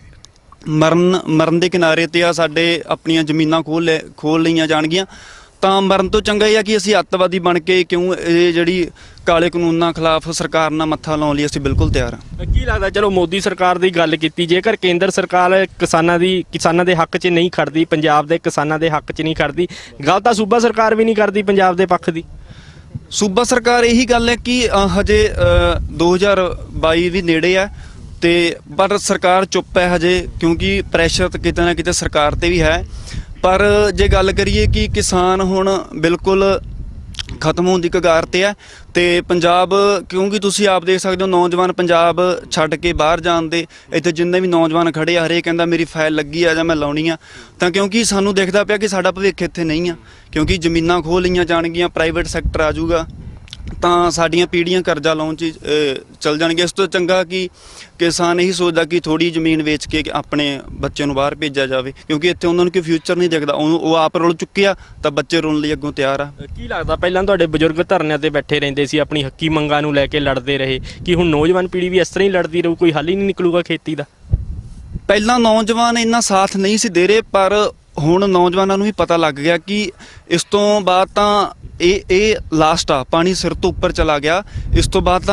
S3: ਮਰਨ ਮਰਨ ਦੇ ਕਿਨਾਰੇ ਤੇ ਆ, ਸਾਡੇ ਆਪਣੀਆਂ ਜ਼ਮੀਨਾਂ ਖੋਲ ਲੈ ਖੋਲ ਲਈਆਂ ਜਾਣਗੀਆਂ, ਤਾਂ ਮਰਨ ਤੋਂ ਚੰਗਾ ਇਹ ਆ ਕਿ ਅਸੀਂ ਅੱਤਵਾਦੀ ਬਣ ਕੇ ਕਿਉਂ ਇਹ ਜਿਹੜੀ ਕਾਲੇ ਕਾਨੂੰਨਾਂ ਖਿਲਾਫ ਸਰਕਾਰ ਨਾਲ ਮੱਥਾ ਲਾਉਣ ਲਈ ਅਸੀਂ ਬਿਲਕੁਲ ਤਿਆਰ ਹਾਂ।
S4: ਕੀ ਲੱਗਦਾ, ਚਲੋ ਮੋਦੀ ਸਰਕਾਰ ਦੀ ਗੱਲ ਕੀਤੀ, ਜੇਕਰ ਕੇਂਦਰ ਸਰਕਾਰ ਕਿਸਾਨਾਂ ਦੀ ਕਿਸਾਨਾਂ ਦੇ ਹੱਕ 'ਚ ਨਹੀਂ ਖੜਦੀ, ਪੰਜਾਬ ਦੇ ਕਿਸਾਨਾਂ ਦੇ ਹੱਕ 'ਚ ਨਹੀਂ ਖੜਦੀ, ਗੱਲ ਤਾਂ ਸੂਬਾ ਸਰਕਾਰ ਵੀ ਨਹੀਂ ਕਰਦੀ ਪੰਜਾਬ ਦੇ ਪੱਖ ਦੀ।
S3: ਸੂਬਾ ਸਰਕਾਰ ਇਹੀ ਗੱਲ ਹੈ ਕਿ ਅ, ਹਜੇ ਅ, ਦੋ ਹਜ਼ਾਰ ਬਾਈ ਵੀ ਨੇੜੇ ਆ ਤੇ ਪਰ ਸਰਕਾਰ ਚੁੱਪ ਹੈ ਹਜੇ, ਕਿਉਂਕਿ ਪ੍ਰੈਸ਼ਰ ਤਾਂ ਕਿਤੇ ਨਾ ਕਿਤੇ ਸਰਕਾਰ ਤੇ ਵੀ ਹੈ। ਪਰ ਜੇ ਗੱਲ ਕਰੀਏ ਕਿ ਕਿਸਾਨ ਹੁਣ ਬਿਲਕੁਲ ਖਤਮ ਹੋਣ ਦੀ ਕਗਾਰ ਤੇ ਹੈ ਤੇ ਪੰਜਾਬ, ਕਿਉਂਕਿ ਤੁਸੀਂ ਆਪ ਦੇਖ ਸਕਦੇ ਹੋ ਨੌਜਵਾਨ ਪੰਜਾਬ ਛੱਡ ਕੇ ਬਾਹਰ ਜਾਣ ਦੇ, ਇੱਥੇ ਜਿੰਨੇ ਵੀ ਨੌਜਵਾਨ ਖੜੇ ਆ ਹਰੇਕ ਕਹਿੰਦਾ ਮੇਰੀ ਫਾਈਲ ਲੱਗੀ ਆ ਜਾਂ ਮੈਂ ਲਾਉਣੀ ਆ, ਤਾਂ ਕਿਉਂਕਿ ਸਾਨੂੰ ਦੇਖਦਾ ਪਿਆ ਕਿ ਸਾਡਾ ਭਵਿੱਖ ਇੱਥੇ ਨਹੀਂ ਆ, ਕਿਉਂਕਿ ਜ਼ਮੀਨਾਂ ਖੋਹ ਲਈਆਂ ਜਾਣਗੀਆਂ, ਪ੍ਰਾਈਵੇਟ ਸੈਕਟਰ ਆ ਜਾਊਗਾ, ਤਾਂ ਸਾਡੀਆਂ ਪੀੜ੍ਹੀਆਂ ਕਰਜ਼ਾ ਲਾਉਣ 'ਚ ਚੱਲ ਜਾਣਗੇ। ਇਸ ਤੋਂ ਚੰਗਾ ਕਿ ਕਿਸਾਨ ਇਹੀ ਸੋਚਦਾ ਕਿ ਥੋੜੀ ਜ਼ਮੀਨ ਵੇਚ ਕੇ ਆਪਣੇ ਬੱਚੇ ਨੂੰ ਬਾਹਰ ਭੇਜਿਆ ਜਾਵੇ, ਕਿਉਂਕਿ ਇੱਥੇ ਉਹਨਾਂ ਨੂੰ ਕੋਈ ਫਿਊਚਰ ਨਹੀਂ ਦਿਖਦਾ। ਉਹਨੂੰ ਉਹ ਆਪ ਰੁਲ ਚੁੱਕੇ ਆ ਤਾਂ ਬੱਚੇ ਰੁਲਣ ਲਈ ਅੱਗੋਂ ਤਿਆਰ ਆ।
S4: ਕੀ ਲੱਗਦਾ, ਪਹਿਲਾਂ ਤੁਹਾਡੇ ਬਜ਼ੁਰਗ ਧਰਨਿਆਂ ਤੇ ਬੈਠੇ ਰਹਿੰਦੇ ਸੀ, ਆਪਣੀ ਹੱਕੀ ਮੰਗਾਂ ਨੂੰ ਲੈ ਕੇ ਲੜਦੇ ਰਹੇ, ਕਿ ਹੁਣ ਨੌਜਵਾਨ ਪੀੜ੍ਹੀ ਵੀ ਇਸ ਤਰ੍ਹਾਂ ਹੀ ਲੜਦੀ ਰਹੂ, ਕੋਈ ਹੱਲ ਹੀ ਨਹੀਂ ਨਿਕਲੂਗਾ ਖੇਤੀ ਦਾ?
S3: ਪਹਿਲਾਂ ਨੌਜਵਾਨ ਇੰਨਾ ਸਾਥ ਨਹੀਂ ਸੀ ਦੇ ਰਹੇ, ਪਰ ਹੁਣ ਨੌਜਵਾਨਾਂ ਨੂੰ ਵੀ ਪਤਾ ਲੱਗ ਗਿਆ ਕਿ ਇਸ ਤੋਂ ਬਾਅਦ ਤਾਂ ਇਹ ਇਹ ਲਾਸਟ ਆ, ਪਾਣੀ ਸਿਰ ਤੋਂ ਉੱਪਰ ਚਲਾ ਗਿਆ। ਇਸ ਤੋਂ ਬਾਅਦ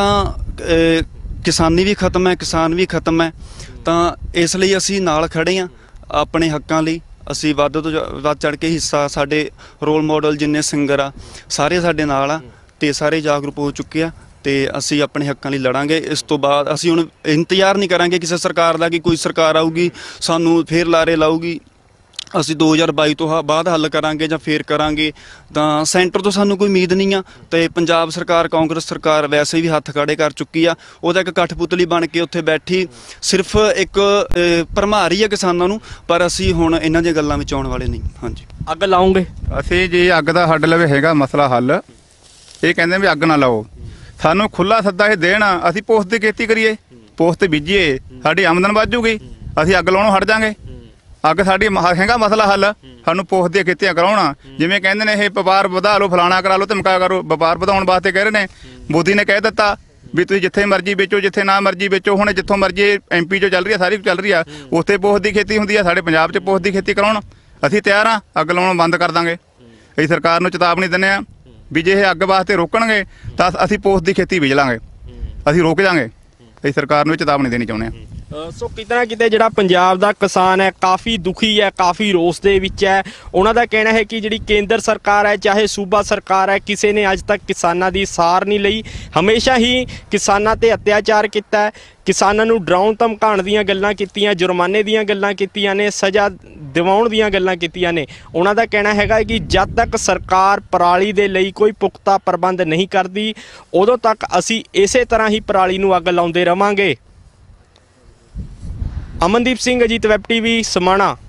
S3: ਤਾਂ ਕਿਸਾਨੀ ਵੀ ਖਤਮ ਹੈ, ਕਿਸਾਨ ਵੀ ਖਤਮ ਹੈ। ਤਾਂ ਇਸ ਲਈ ਅਸੀਂ ਨਾਲ ਖੜੇ ਹਾਂ ਆਪਣੇ ਹੱਕਾਂ ਲਈ। ਅਸੀਂ ਵੱਧ ਤੋਂ ਵੱਧ ਚੜ੍ਹ ਕੇ ਹਿੱਸਾ, ਸਾਡੇ ਰੋਲ ਮਾਡਲ ਜਿੰਨੇ ਸਿੰਗਰ ਆ ਸਾਰੇ ਸਾਡੇ ਨਾਲ ਆ ਤੇ ਸਾਰੇ ਜਾਗਰੂਕ ਹੋ ਚੁੱਕੇ ਆ ਤੇ ਅਸੀਂ ਆਪਣੇ ਹੱਕਾਂ ਲਈ ਲੜਾਂਗੇ। ਇਸ ਤੋਂ ਬਾਅਦ ਅਸੀਂ ਹੁਣ ਇੰਤਜ਼ਾਰ ਨਹੀਂ ਕਰਾਂਗੇ ਕਿਸੇ ਸਰਕਾਰ ਦਾ ਕਿ ਕੋਈ ਸਰਕਾਰ ਆਊਗੀ ਸਾਨੂੰ ਫੇਰ ਲਾਰੇ ਲਾਊਗੀ। ਅਸੀਂ ਦੋ ਹਜ਼ਾਰ ਬਾਈ ਤੋਂ ਬਾਅਦ ਹੱਲ ਕਰਾਂਗੇ ਜਾਂ ਫੇਰ ਕਰਾਂਗੇ। ਤਾਂ ਸੈਂਟਰ ਤੋਂ ਸਾਨੂੰ ਕੋਈ ਉਮੀਦ ਨਹੀਂ ਆ ਤੇ ਪੰਜਾਬ ਸਰਕਾਰ, ਕਾਂਗਰਸ ਸਰਕਾਰ ਵੈਸੇ ਵੀ ਹੱਥ ਖੜੇ ਕਰ ਚੁੱਕੀ ਆ। ਉਹਦਾ ਇੱਕ ਕਠਪੁਤਲੀ ਬਣ ਕੇ ਉੱਥੇ ਬੈਠੀ ਸਿਰਫ ਇੱਕ ਭਰਮਾ ਰਹੀ ਆ ਕਿਸਾਨਾਂ ਨੂੰ, ਪਰ ਅਸੀਂ ਹੁਣ ਇਹਨਾਂ ਦੀਆਂ ਗੱਲਾਂ ਵਿੱਚ ਆਉਣ ਵਾਲੇ ਨਹੀਂ। ਹਾਂਜੀ,
S4: ਅੱਗ ਲਾਉਂਗੇ
S5: ਅਸੀਂ ਜੇ ਅੱਗ ਦਾ ਸਾਡੇ ਲਵੇ ਹੈਗਾ ਮਸਲਾ ਹੱਲ, ਇਹ ਕਹਿੰਦੇ ਵੀ ਅੱਗ ਨਾ ਲਾਓ, ਸਾਨੂੰ ਖੁੱਲਾ ਸੱਦਾ ਇਹ ਦੇਣ, ਅਸੀਂ ਪੋਸਤ ਦੀ ਖੇਤੀ ਕਰੀਏ, ਪੋਸਤ ਤੇ ਬੀਜੀਏ, ਸਾਡੀ ਆਮਦਨ ਵੱਧ ਜੂਗੀ। ਅਸੀਂ ਅੱਗ ਲਾਉਣੋਂ ਹਟ ਜਾਾਂਗੇ। ਅੱਗ ਸਾਡੀ ਮ- ਹੈਗਾ ਮਸਲਾ ਹੱਲ, ਸਾਨੂੰ ਪੋਖ ਦੀਆਂ ਖੇਤੀਆਂ ਕਰਾਉਣਾ। ਜਿਵੇਂ ਕਹਿੰਦੇ ਨੇ ਇਹ ਵਪਾਰ ਵਧਾ ਲਓ, ਫਲਾਣਾ ਕਰਾ ਲਓ, ਧਮਕਾ ਕਰੋ, ਵਪਾਰ ਵਧਾਉਣ ਵਾਸਤੇ ਕਹਿ ਰਹੇ ਨੇ। ਮੋਦੀ ਨੇ ਕਹਿ ਦਿੱਤਾ ਵੀ ਤੁਸੀਂ ਜਿੱਥੇ ਮਰਜ਼ੀ ਵੇਚੋ, ਜਿੱਥੇ ਨਾ ਮਰਜ਼ੀ ਵੇਚੋ। ਹੁਣ ਜਿੱਥੋਂ ਮਰਜ਼ੀ ਐਮਪੀ 'ਚੋਂ ਚੱਲ ਰਹੀ ਆ, ਸਾਰੀ ਚੱਲ ਰਹੀ ਆ, ਉੱਥੇ ਪੋਖ ਦੀ ਖੇਤੀ ਹੁੰਦੀ ਆ। ਸਾਡੇ ਪੰਜਾਬ 'ਚ ਪੋਖ ਦੀ ਖੇਤੀ ਕਰਾਉਣ ਅਸੀਂ ਤਿਆਰ ਆ। ਅੱਗ ਲਾਉਣੋਂ ਬੰਦ ਕਰ ਦਾਂਗੇ। ਅਸੀਂ ਸਰਕਾਰ ਨੂੰ ਚੇਤਾਵਨੀ ਦਿੰਦੇ ਆ ਵੀ ਜੇ ਇਹ ਅੱਗ ਵਾਸਤੇ ਰੋਕਣਗੇ ਤਾਂ ਅਸੀਂ ਪੋਖ ਦੀ ਖੇਤੀ ਬੀਜ ਲਾਂਗੇ, ਅਸੀਂ ਰੋਕ ਜਾਾਂਗੇ। ਅਸੀਂ ਸਰਕਾਰ ਨੂੰ ਚੇਤਾਵਨੀ ਦੇਣੀ ਚਾਹੁੰਦੇ ਆ।
S4: ਅ, ਸੋ ਕਿਤੇ ਨਾ ਕਿਤੇ ਜਿਹੜਾ ਪੰਜਾਬ ਦਾ ਕਿਸਾਨ ਹੈ ਕਾਫੀ ਦੁਖੀ ਹੈ, ਕਾਫੀ ਰੋਸ ਦੇ ਵਿੱਚ ਹੈ। ਉਹਨਾਂ ਦਾ ਕਹਿਣਾ ਹੈ ਕਿ ਜਿਹੜੀ ਕੇਂਦਰ ਸਰਕਾਰ ਹੈ ਚਾਹੇ ਸੂਬਾ ਸਰਕਾਰ ਹੈ, ਕਿਸੇ ਨੇ ਅੱਜ ਤੱਕ ਕਿਸਾਨਾਂ ਦੀ ਸਾਰ ਨਹੀਂ ਲਈ। ਹਮੇਸ਼ਾ ਹੀ ਕਿਸਾਨਾਂ ਤੇ ਅਤਿਆਚਾਰ ਕੀਤਾ ਹੈ, ਕਿਸਾਨਾਂ ਨੂੰ ਡਰਾਉਣ ਧਮਕਾਉਣ ਦੀਆਂ ਗੱਲਾਂ ਕੀਤੀਆਂ, ਜੁਰਮਾਨੇ ਦੀਆਂ ਗੱਲਾਂ ਕੀਤੀਆਂ ਨੇ, ਸਜ਼ਾ ਦਿਵਾਉਣ ਦੀਆਂ ਗੱਲਾਂ ਕੀਤੀਆਂ ਨੇ। ਉਹਨਾਂ ਦਾ ਕਹਿਣਾ ਹੈਗਾ ਕਿ ਜਦ ਤੱਕ ਸਰਕਾਰ ਪਰਾਲੀ ਦੇ ਲਈ ਕੋਈ ਪੁਖਤਾ ਪ੍ਰਬੰਧ ਨਹੀਂ ਕਰਦੀ, ਉਦੋਂ ਤੱਕ ਅਸੀਂ ਇਸੇ ਤਰ੍ਹਾਂ ਹੀ ਪਰਾਲੀ ਨੂੰ ਅੱਗ ਲਾਉਂਦੇ ਰਵਾਂਗੇ। Amandeep Singh, Ajit web TV, Samana.